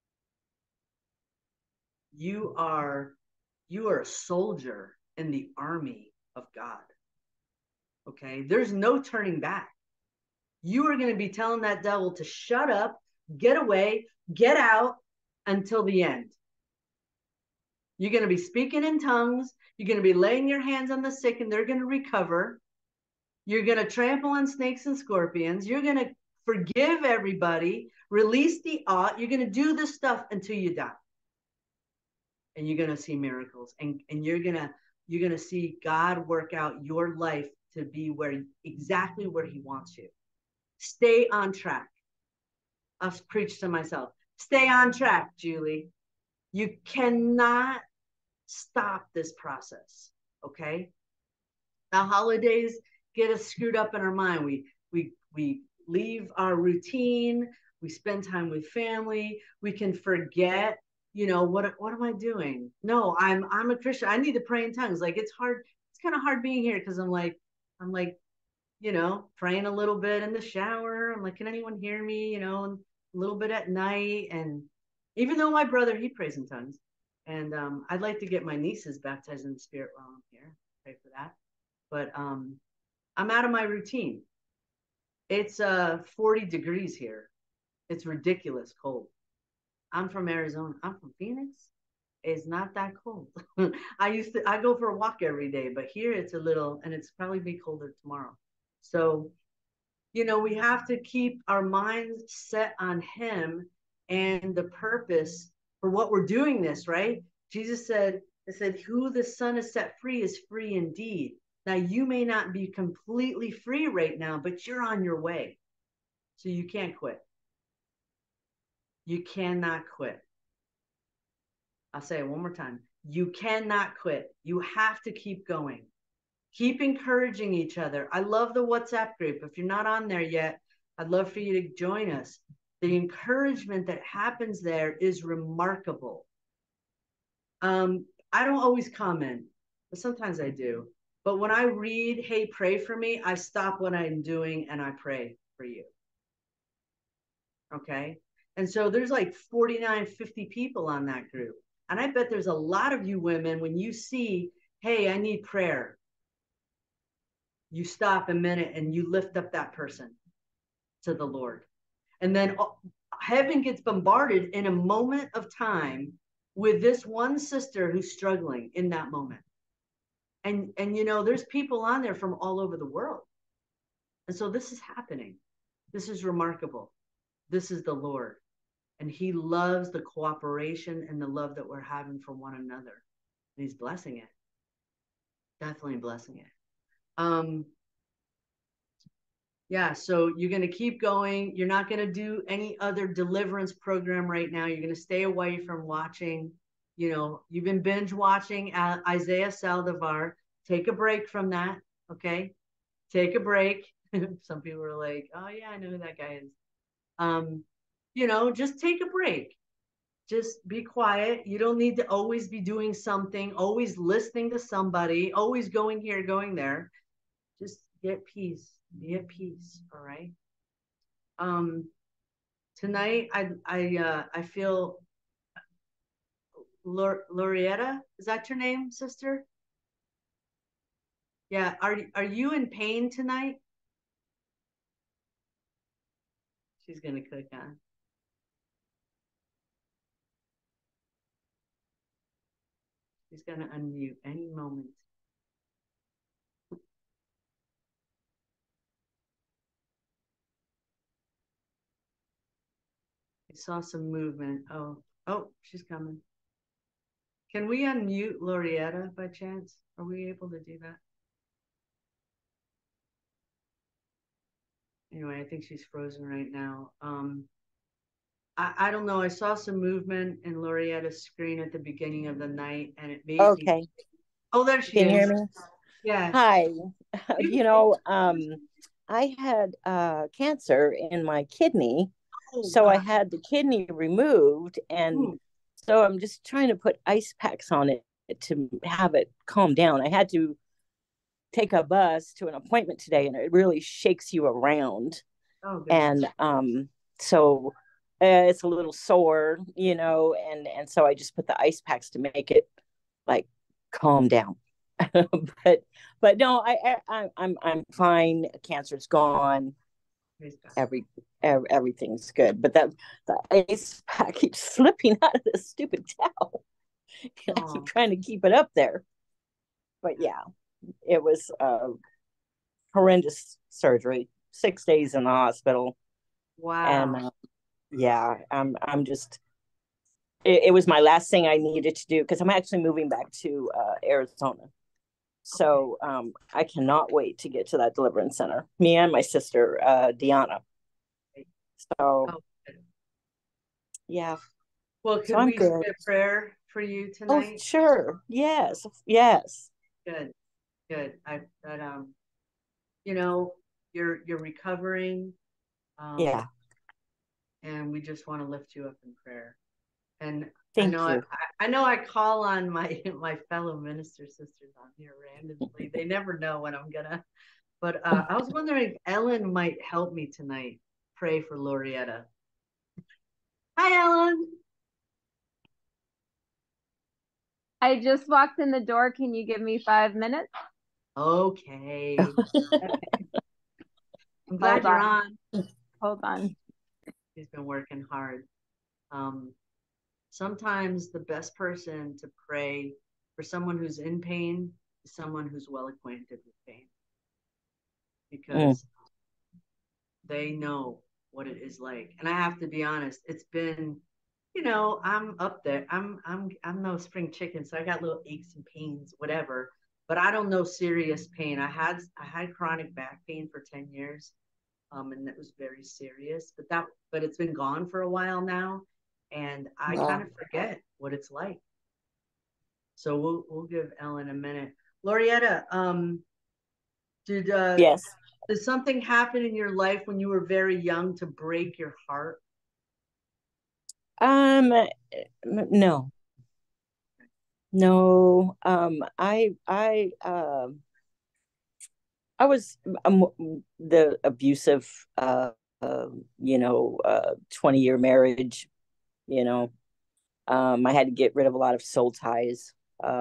You are a soldier in the army of God. Okay? There's no turning back. You are going to be telling that devil to shut up, get away, get out until the end. You're going to be speaking in tongues. You're going to be laying your hands on the sick and they're going to recover. You're going to trample on snakes and scorpions. You're going to forgive everybody, release the ought. You're going to do this stuff until you die. And you're going to see miracles. And you're going to see God work out your life to be exactly where he wants you. Stay on track. I'll preach to myself. Stay on track, Julie. You cannot stop this process. Okay. The holidays get us screwed up in our mind. We leave our routine. We spend time with family. We can forget, what am I doing? No, I'm a Christian. I need to pray in tongues. Like it's hard. It's kind of hard being here because I'm like, praying a little bit in the shower. I'm like, can anyone hear me? A little bit at night. And even though my brother, he prays in tongues. And I'd like to get my nieces baptized in the Spirit while I'm here. Pray for that. But I'm out of my routine. It's 40 degrees here. It's ridiculous cold. I'm from Arizona. I'm from Phoenix. It's not that cold. I go for a walk every day, but here it's a little, and it's probably be colder tomorrow. So, we have to keep our minds set on him and the purpose for what we're doing this, right? Jesus said, who the Son has set free is free indeed. Now, you may not be completely free right now, but you're on your way. So you can't quit. You cannot quit. I'll say it one more time. You cannot quit. You have to keep going. Keep encouraging each other. I love the WhatsApp group. If you're not on there yet, I'd love for you to join us. The encouragement that happens there is remarkable. I don't always comment, but sometimes I do. But when I read, hey, pray for me, I stop what I'm doing and I pray for you. Okay? And so there's like 49, 50 people on that group. And I bet there's a lot of you women, when you see, hey, I need prayer, you stop a minute and you lift up that person to the Lord. And then heaven gets bombarded in a moment of time with this one sister who's struggling in that moment. And there's people on there from all over the world. And so this is happening. This is remarkable. This is the Lord. And he loves the cooperation and the love that we're having for one another. And he's blessing it. Definitely blessing it. Yeah, so you're going to keep going. You're not going to do any other deliverance program right now. You're going to stay away from watching. You've been binge watching Isaiah Saldivar. Take a break from that, okay? Take a break. Some people are like, oh, yeah, I know who that guy is. Just take a break. Just be quiet. You don't need to always be doing something, always listening to somebody, always going here, going there. Just get peace. Be at peace. All right. Tonight I feel Lorietta, is that your name, sister? Yeah. Are you in pain tonight? She's gonna click on. She's gonna unmute any moment. I saw some movement. Oh, she's coming. Can we unmute Lorietta by chance? Are we able to do that? Anyway, I think she's frozen right now. I don't know. I saw some movement in Lorietta's screen at the beginning of the night, and it made me. Oh, there she is. Can you hear me? Yeah. Hi. I had cancer in my kidney, so I had the kidney removed, and so I'm just trying to put ice packs on it to have it calm down. I had to take a bus to an appointment today, and it really shakes you around. Oh, and so it's a little sore, and so I just put the ice packs to make it like calm down. but no, I'm fine. Cancer's gone. Everything's good. But the ice pack keeps slipping out of this stupid towel. I keep trying to keep it up there. But yeah, it was a horrendous surgery. 6 days in the hospital. Wow. And yeah, I'm just. It was my last thing I needed to do because I'm actually moving back to Arizona. So I cannot wait to get to that Deliverance Center. Me and my sister, Deanna. So, yeah. Well, could we say a prayer for you tonight? Oh, sure. Yes. Good. You're recovering. Yeah. And we just want to lift you up in prayer. And Thank you. I know I call on my fellow minister sisters on here randomly. They never know when I'm gonna. But I was wondering if Ellen might help me tonight. Pray for Lorietta. Hi, Ellen. I just walked in the door. Can you give me 5 minutes? Okay. I'm glad you're on. Hold on. She's been working hard. Sometimes the best person to pray for someone who's in pain is someone who's well acquainted with pain, because they know what it is like. And I have to be honest, it's been, I'm up there. I'm no spring chicken, so I got little aches and pains, whatever. But I don't know serious pain. I had chronic back pain for 10 years, and it was very serious. But it's been gone for a while now, and I kind of forget what it's like. So we'll give Ellen a minute. Lorietta, yes. Did something happen in your life when you were very young to break your heart? No. I was the abusive 20-year marriage. I had to get rid of a lot of soul ties,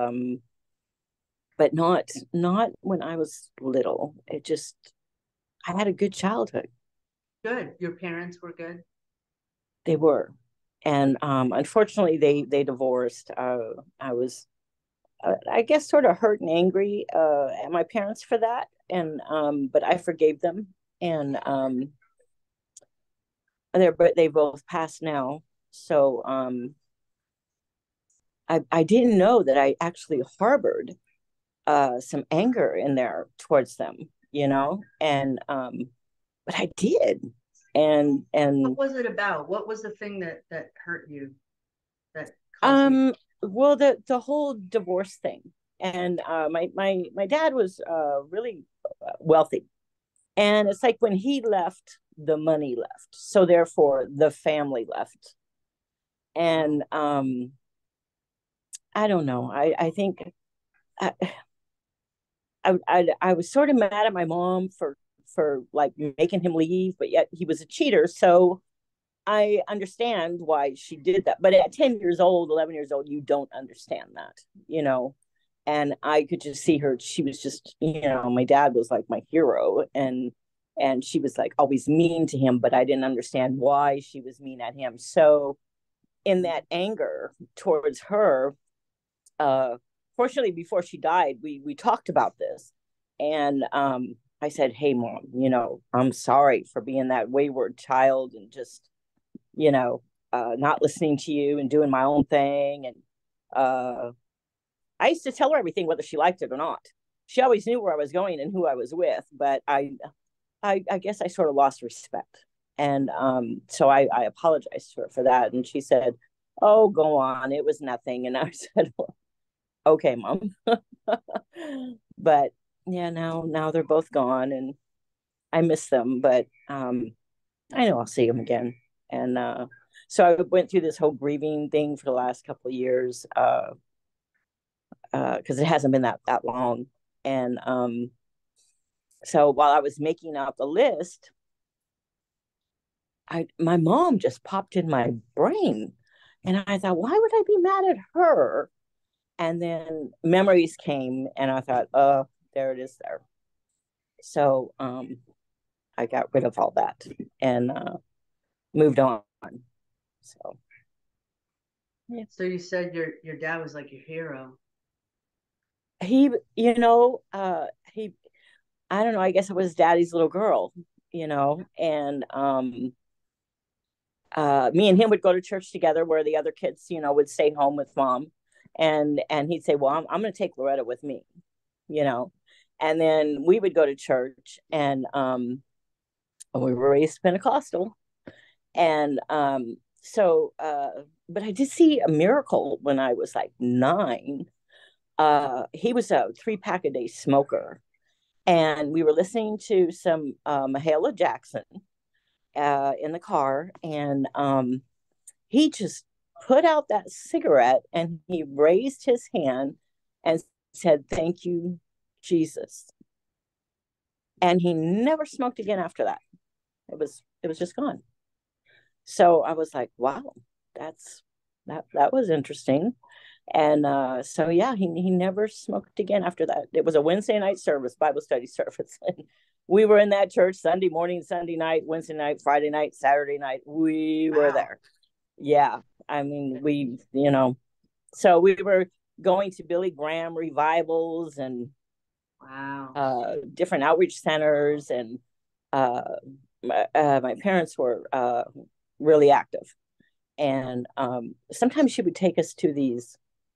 but not when I was little. I had a good childhood. Good. Your parents were good? They were. And unfortunately, they divorced. I was, I guess, sort of hurt and angry at my parents for that. And but I forgave them. And they both passed now. So I didn't know that I actually harbored some anger in there towards them, and but I did. And what was it about? What was the thing that hurt you? That caused you? Well, the whole divorce thing. And my dad was really wealthy, and it's like when he left, the money left, so therefore the family left. And I don't know. I think I was sort of mad at my mom for like making him leave, but yet he was a cheater. So I understand why she did that. But at 10 years old, 11 years old, you don't understand that, And I could just see her. She was just, my dad was like my hero, and she was like always mean to him, but I didn't understand why she was mean at him. So in that anger towards her, fortunately, before she died, we talked about this. And I said, hey, Mom, I'm sorry for being that wayward child and just, not listening to you and doing my own thing. And I used to tell her everything, whether she liked it or not. She always knew where I was going and who I was with, but I guess I sort of lost respect. And so I apologized to her for that. And she said, oh, go on. It was nothing. And I said, well, okay, Mom. But yeah, now they're both gone, and I miss them, but I know I'll see them again. And so I went through this whole grieving thing for the last couple of years, because it hasn't been that long. And So while I was making out the list, my mom just popped in my brain. And I thought, why would I be mad at her? And then memories came and I thought, oh, there it is there. So I got rid of all that and moved on. So yeah. So you said your dad was like your hero. He, you know, he, I don't know, I guess it was daddy's little girl, you know, and me and him would go to church together where the other kids, you know, would stay home with mom. And he'd say, well, I'm going to take Loretta with me, you know, and then we would go to church and we were raised Pentecostal. And but I did see a miracle when I was like 9. He was a 3-pack a day smoker. And we were listening to some Mahalia Jackson in the car. And he just put out that cigarette and he raised his hand and said, "Thank you, Jesus." And he never smoked again after that. It was just gone. So I was like, wow, that was interesting. And so yeah, he never smoked again after that. It was a Wednesday night service, Bible study service. And we were in that church Sunday morning, Sunday night, Wednesday night, Friday night, Saturday night. We were there. Yeah. I mean, we, you know, so we were going to Billy Graham revivals and different outreach centers. And my parents were really active. And sometimes she would take us to these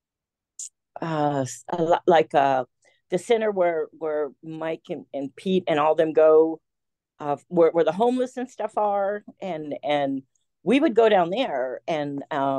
like the center where Mike and Pete and all them go, where the homeless and stuff are, and we would go down there, and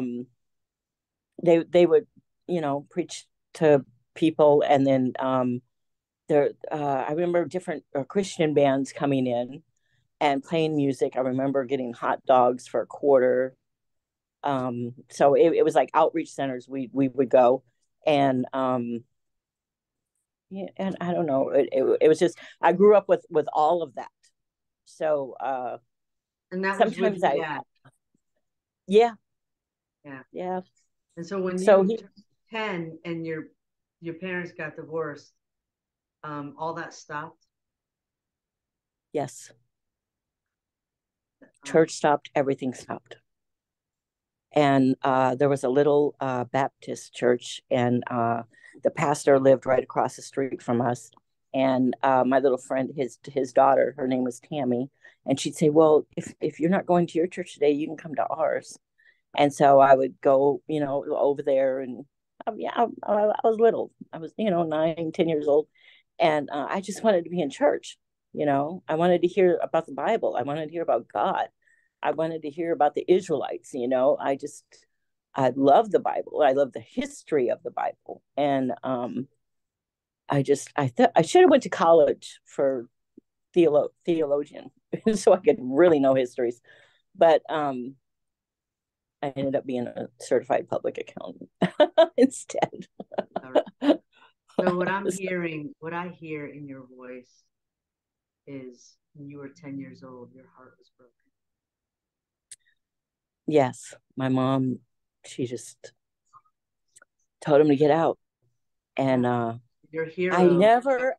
they would, you know, preach to people, and then there I remember different Christian bands coming in and playing music. I remember getting hot dogs for a quarter. So it was like outreach centers we would go. And yeah, and I don't know, it was just, I grew up with all of that. So and that was with your dad. Yeah. And so when so you he, turned 10 and your parents got divorced, all that stopped? Yes. Church stopped, everything stopped. And there was a little Baptist church, and the pastor lived right across the street from us. And my little friend, his daughter, her name was Tammy, and she'd say, "Well, if you're not going to your church today, you can come to ours." And so I would go, you know, over there. And yeah, I was little. I was, you know, 9, 10 years old, and I just wanted to be in church. You know, I wanted to hear about the Bible. I wanted to hear about God. I wanted to hear about the Israelites. You know, I love the Bible. I love the history of the Bible. And I thought I should have went to college for theologian so I could really know histories. But I ended up being a certified public accountant instead. So what I hear in your voice is when you were 10 years old, your heart was broken. Yes, my mom, she just told him to get out. And your hero. I never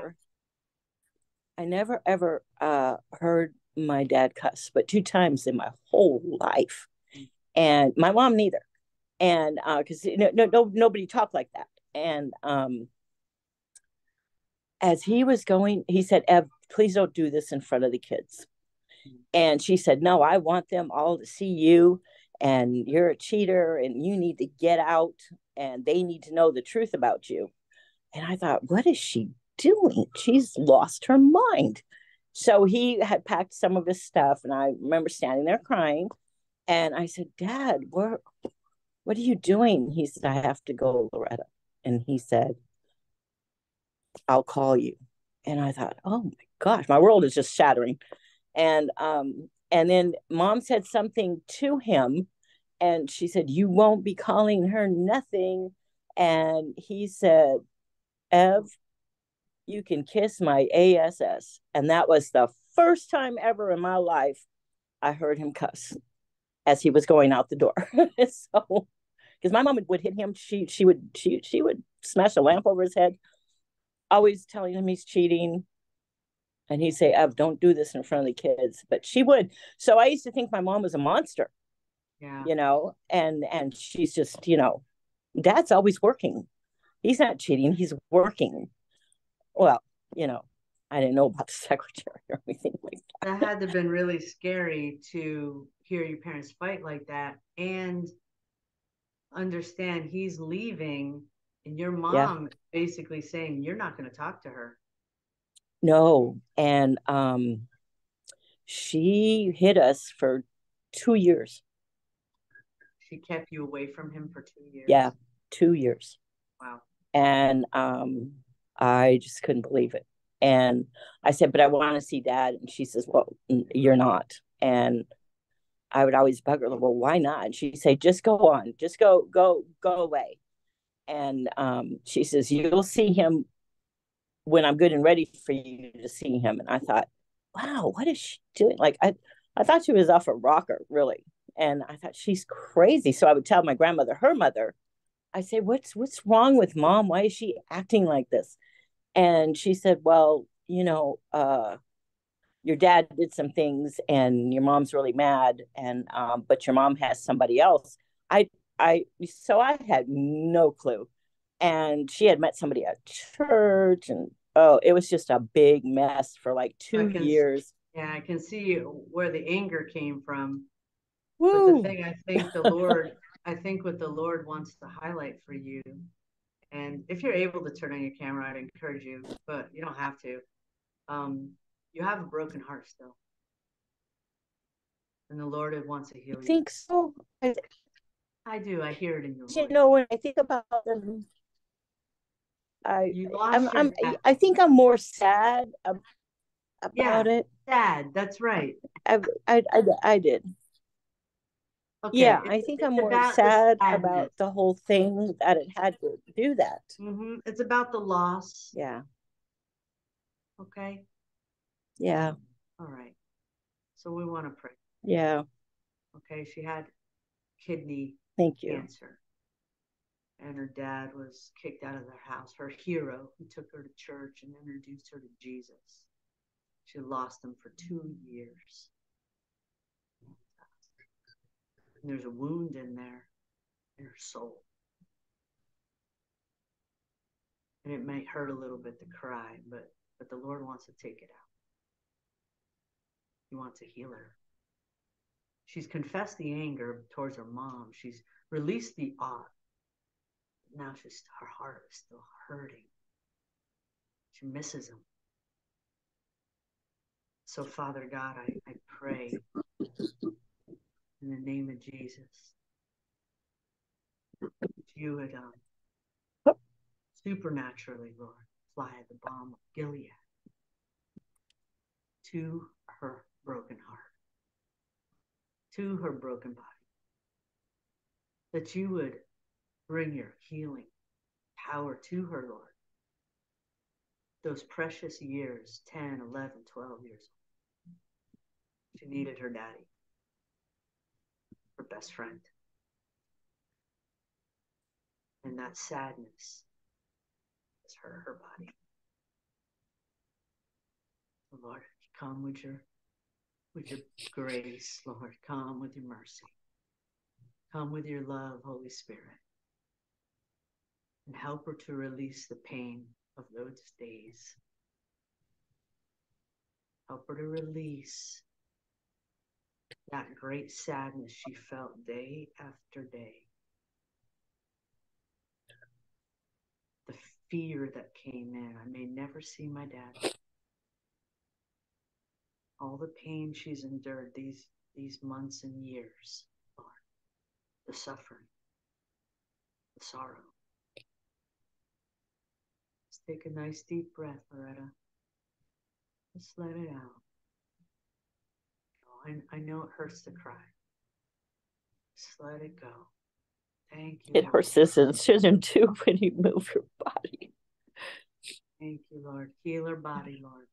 ever heard my dad cuss, but 2 times in my whole life. And my mom neither. And because nobody talked like that. And as he was going, he said, "Ev, please don't do this in front of the kids." And she said, "No, I want them all to see you, and you're a cheater, and you need to get out, and they need to know the truth about you." And I thought, what is she doing? She's lost her mind. So he had packed some of his stuff, and I remember standing there crying. And I said, "Dad, what are you doing?" He said, "I have to go, Loretta." And he said, "I'll call you." And I thought, oh my gosh, my world is just shattering. And then mom said something to him, and she said, "You won't be calling her nothing." And he said, "Ev, you can kiss my ass. And that was the first time ever in my life I heard him cuss as he was going out the door. So, because my mom would hit him, she would smash a lamp over his head, always telling him he's cheating. And he'd say, Ev, don't do this in front of the kids. But she would. So I used to think my mom was a monster. Yeah. You know, and she's just, you know, Dad's always working. He's not cheating, he's working. Well, you know, I didn't know about the secretary or anything like that. That had to have been really scary to hear your parents fight like that and understand he's leaving and your mom basically saying you're not going to talk to her. No. And she hid us for 2 years. She kept you away from him for 2 years? Yeah, 2 years. Wow. And I just couldn't believe it. And I said, but I want to see Dad. And she says, well, you're not. And I would always bug her, well, why not? And she'd say, just go on, just go away. And she says, you'll see him when I'm good and ready for you to see him. And I thought, wow, what is she doing? Like, I thought she was off a rocker, really. And I thought, she's crazy. So I would tell my grandmother, her mother, I say, what's wrong with Mom? Why is she acting like this? And she said, well, you know, your dad did some things and your mom's really mad, and but your mom has somebody else. So I had no clue. And she had met somebody at church, and it was just a big mess for like 2 years. Yeah, I can see where the anger came from. Woo. But the thing, I think what the Lord wants to highlight for you, and if you're able to turn on your camera, I'd encourage you, but you don't have to. You have a broken heart still. And the Lord wants to heal you. I think so. I do. I hear it in your voice. You know, when I think about them, I think I'm more sad about it. Sad. That's right. I did. Okay, yeah, I think I'm more sad about the whole thing, that it had to do that. Mm-hmm. It's about the loss. Yeah. Okay. Yeah. All right. So we want to pray. Yeah. Okay. She had kidney cancer. And her dad was kicked out of their house. Her hero, who took her to church and introduced her to Jesus. She lost him for 2 years. And there's a wound in there, in her soul. And it may hurt a little bit to cry, but the Lord wants to take it out. He wants to heal her. She's confessed the anger towards her mom. She's released the ought. Now her heart is still hurting. She misses him. So, Father God, I pray in the name of Jesus that you would supernaturally, Lord, fly the balm of Gilead to her broken heart, to her broken body, that you would bring your healing power to her, Lord. Those precious years, 10, 11, 12 years old. She needed her daddy, her best friend. And that sadness has hurt her body. So Lord, come with your grace, Lord. Come with your mercy. Come with your love, Holy Spirit. And help her to release the pain of those days. Help her to release that great sadness she felt day after day. The fear that came in. I may never see my dad. All the pain she's endured these months and years, Lord. The suffering, the sorrow. Just take a nice deep breath, Loretta. Just let it out. I know it hurts to cry. Just let it go. Thank you. It hurts this incision too when you move your body. Thank you, Lord. Heal her body, Lord.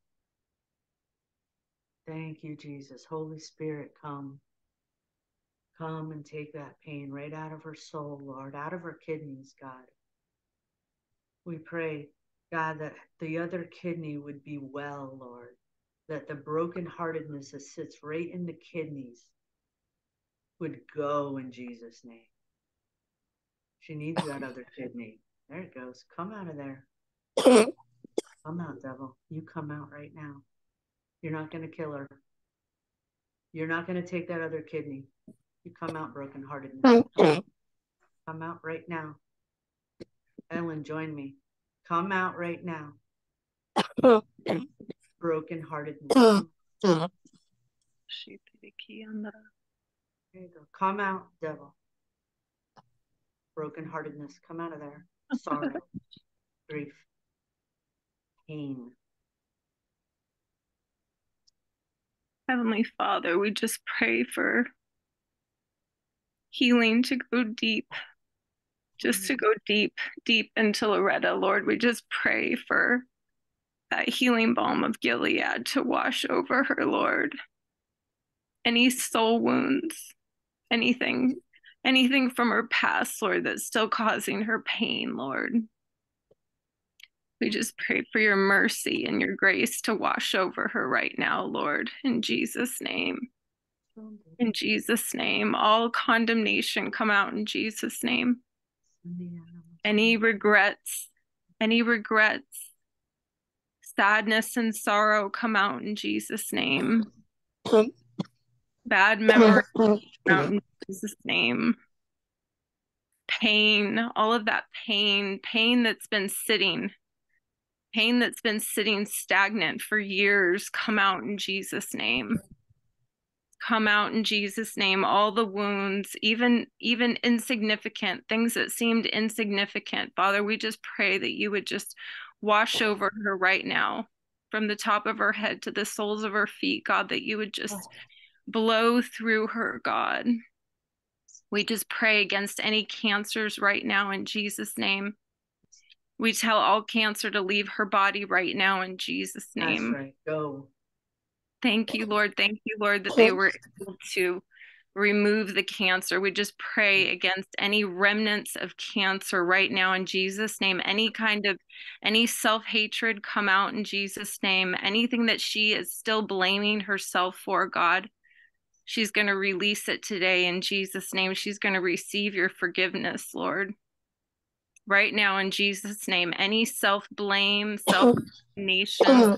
Thank you, Jesus. Holy Spirit, come. Come and take that pain right out of her soul, Lord, out of her kidneys, God. We pray, God, that the other kidney would be well, Lord, that the brokenheartedness that sits right in the kidneys would go in Jesus' name. She needs that other kidney. There it goes. Come out of there. Come out, devil. You come out right now. You're not going to kill her. You're not going to take that other kidney. You come out, brokenheartedness. Come out right now. Ellen, join me. Come out right now. Brokenheartedness. There you go. Come out, devil. Brokenheartedness. Come out of there. Sorrow, grief, pain. Heavenly Father, we just pray for healing to go deep, just to go deep, deep into Loretta, Lord. We just pray for that healing balm of Gilead to wash over her, Lord. Any soul wounds, anything from her past, Lord, that's still causing her pain, Lord. We just pray for your mercy and your grace to wash over her right now, Lord, in Jesus' name. In Jesus' name, all condemnation come out in Jesus' name. Any regrets, sadness and sorrow come out in Jesus' name. Bad memories come out in Jesus' name. Pain, all of that pain that's been sitting stagnant for years, come out in Jesus' name. Come out in Jesus' name. All the wounds, even insignificant things that seemed insignificant, Father, we just pray that you would just wash over her right now, from the top of her head to the soles of her feet, God, that you would just blow through her, God. We just pray against any cancers right now in Jesus' name. We tell all cancer to leave her body right now in Jesus' name. That's right. Go. Thank you, Lord. Thank you, Lord, that they were able to remove the cancer. We just pray against any remnants of cancer right now in Jesus' name. Any self-hatred come out in Jesus' name. Anything that she is still blaming herself for, God, she's going to release it today in Jesus' name. She's going to receive your forgiveness, Lord. Right now in Jesus' name, any self-blame, self-condemnation,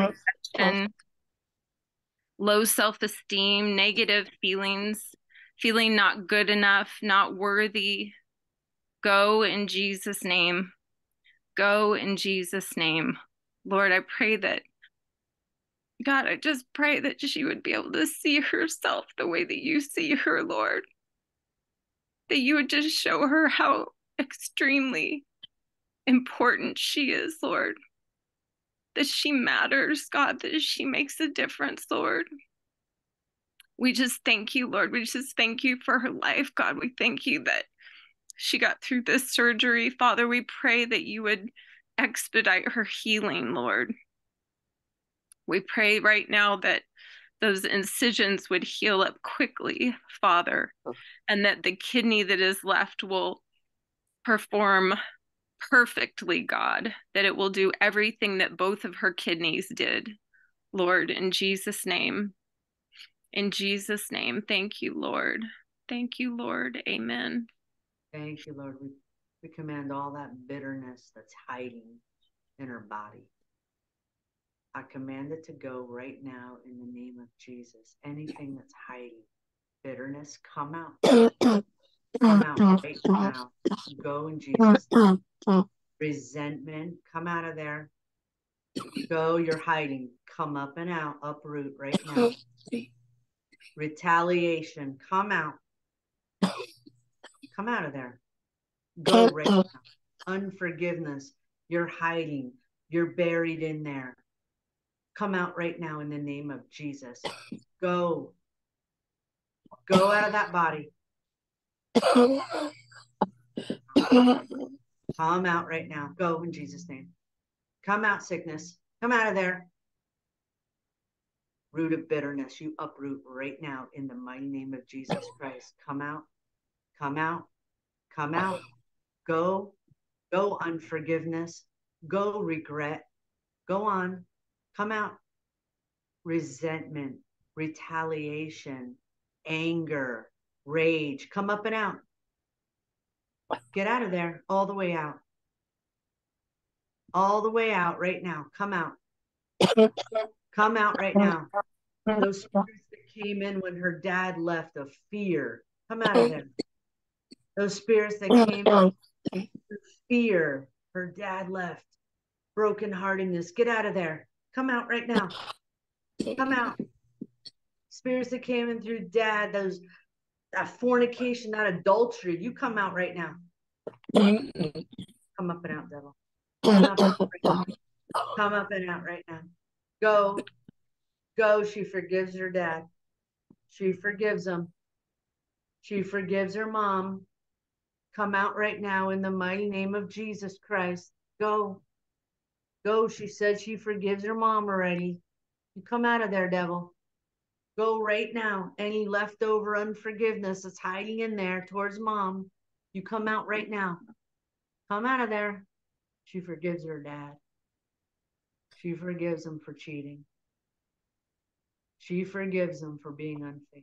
low self-esteem, negative feelings, feeling not good enough, not worthy, go in Jesus' name. Go in Jesus' name. Lord, I pray that, God, I just pray that she would be able to see herself the way that you see her, Lord. That you would just show her how extremely important she is, Lord. That she matters, God, that she makes a difference, Lord. We just thank you, Lord. We just thank you for her life, God. We thank you that she got through this surgery. Father, we pray that you would expedite her healing, Lord. We pray right now that those incisions would heal up quickly, Father, and that the kidney that is left will perform perfectly, God, that it will do everything that both of her kidneys did, Lord, in Jesus' name. In Jesus' name, thank you, Lord. Thank you, Lord. Amen. Thank you, Lord. We command all that bitterness that's hiding in her body. I command it to go right now in the name of Jesus. Anything that's hiding, bitterness, come out. Come out right now. Go in Jesus' name. Resentment, come out of there. Go, you're hiding. Come up and out, uproot right now. Retaliation, come out. Come out of there. Go right now. Unforgiveness, you're hiding. You're buried in there. Come out right now in the name of Jesus. Go. Go out of that body. Come out right now. Go in Jesus' name. Come out, sickness. Come out of there. Root of bitterness, you uproot right now in the mighty name of Jesus Christ. Come out, come out, come out. Go, go unforgiveness. Go regret. Go on. Come out. Resentment, retaliation, anger, rage. Come up and out. Get out of there. All the way out. All the way out right now. Come out. Come out right now. Those spirits that came in when her dad left of fear. Come out of there. Those spirits that came in of fear. Her dad left. Brokenheartedness. Get out of there. Come out right now. Come out. Spirits that came in through dad, that fornication, that adultery. You come out right now. Come up and out, devil. Come up and out right now. Come up and out right now. Go. Go. She forgives her dad. She forgives him. She forgives her mom. Come out right now in the mighty name of Jesus Christ. Go. Go. She said she forgives her mom already. You come out of there, devil. Go right now. Any leftover unforgiveness that's hiding in there towards mom, you come out right now. Come out of there. She forgives her dad. She forgives him for cheating. She forgives him for being unfaithful.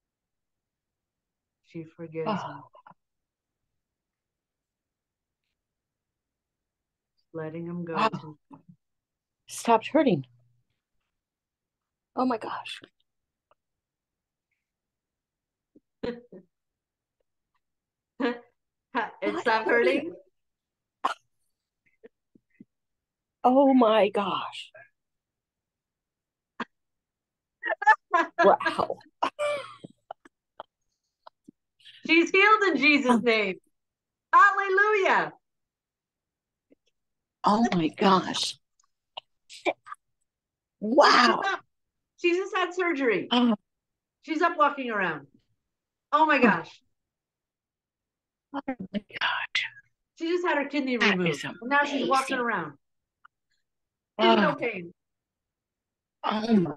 She forgives him. Letting him go. Wow. Stopped hurting. Oh my gosh. It stopped hurting? Oh my gosh. Wow. She's healed in Jesus' name. Hallelujah. Oh my gosh. Wow. She just had surgery. Oh She's up walking around. Oh my gosh. my God. She just had her kidney removed. And now she's walking around. In no pain. Oh my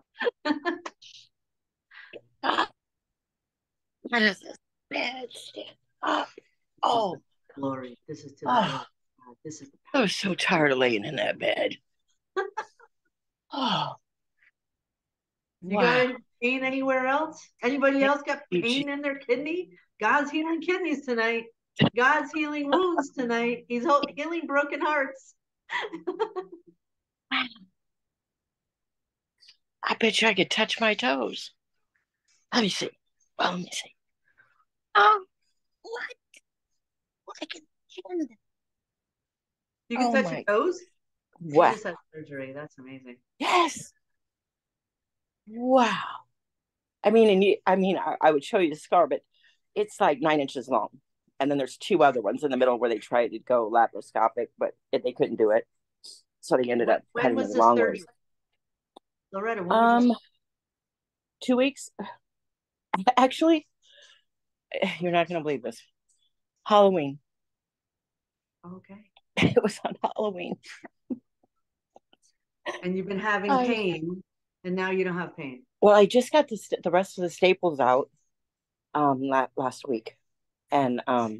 God. What is this bad shit? Oh. Glory. This is to the glory of God. This is the I was so tired of laying in that bed. Oh. You got any pain anywhere else? Anybody else got pain in their kidney? God's healing kidneys tonight. God's healing wounds tonight. He's healing broken hearts. I bet you I could touch my toes. Let me see. Well, let me see. Oh, what? Like a You can touch your toes? Wow. She just had surgery. That's amazing. Yes. Wow. I mean, I would show you the scar, but it's like 9 inches long. And then there's 2 other ones in the middle where they tried to go laparoscopic, but they couldn't do it. So they ended up When was the this long surgery? ones. Loretta, when was your 2 weeks. Actually, you're not going to believe this. Halloween. Okay. It was on Halloween. And you've been having pain, and now you don't have pain. Well, I just got the rest of the staples out last week, and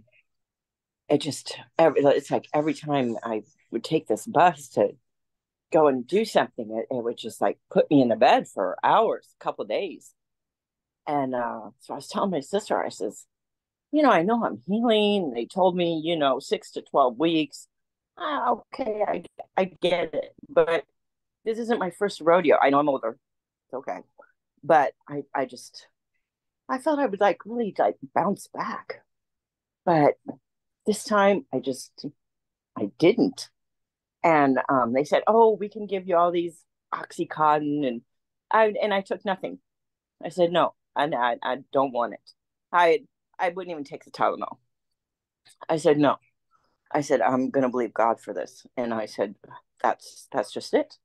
it's like every time I would take this bus to go and do something, it would just like put me in the bed for hours, a couple of days. And so I was telling my sister, I says, I know I'm healing. They told me, 6 to 12 weeks. Okay, I get it, but this isn't my first rodeo. I know I'm older. It's okay. But I felt I would like really like bounce back. But this time I didn't. And they said, oh, we can give you all these Oxycontin. And I took nothing. I said, no, I don't want it. I wouldn't even take the Tylenol. I said, no. I said, I'm going to believe God for this. And I said, that's just it.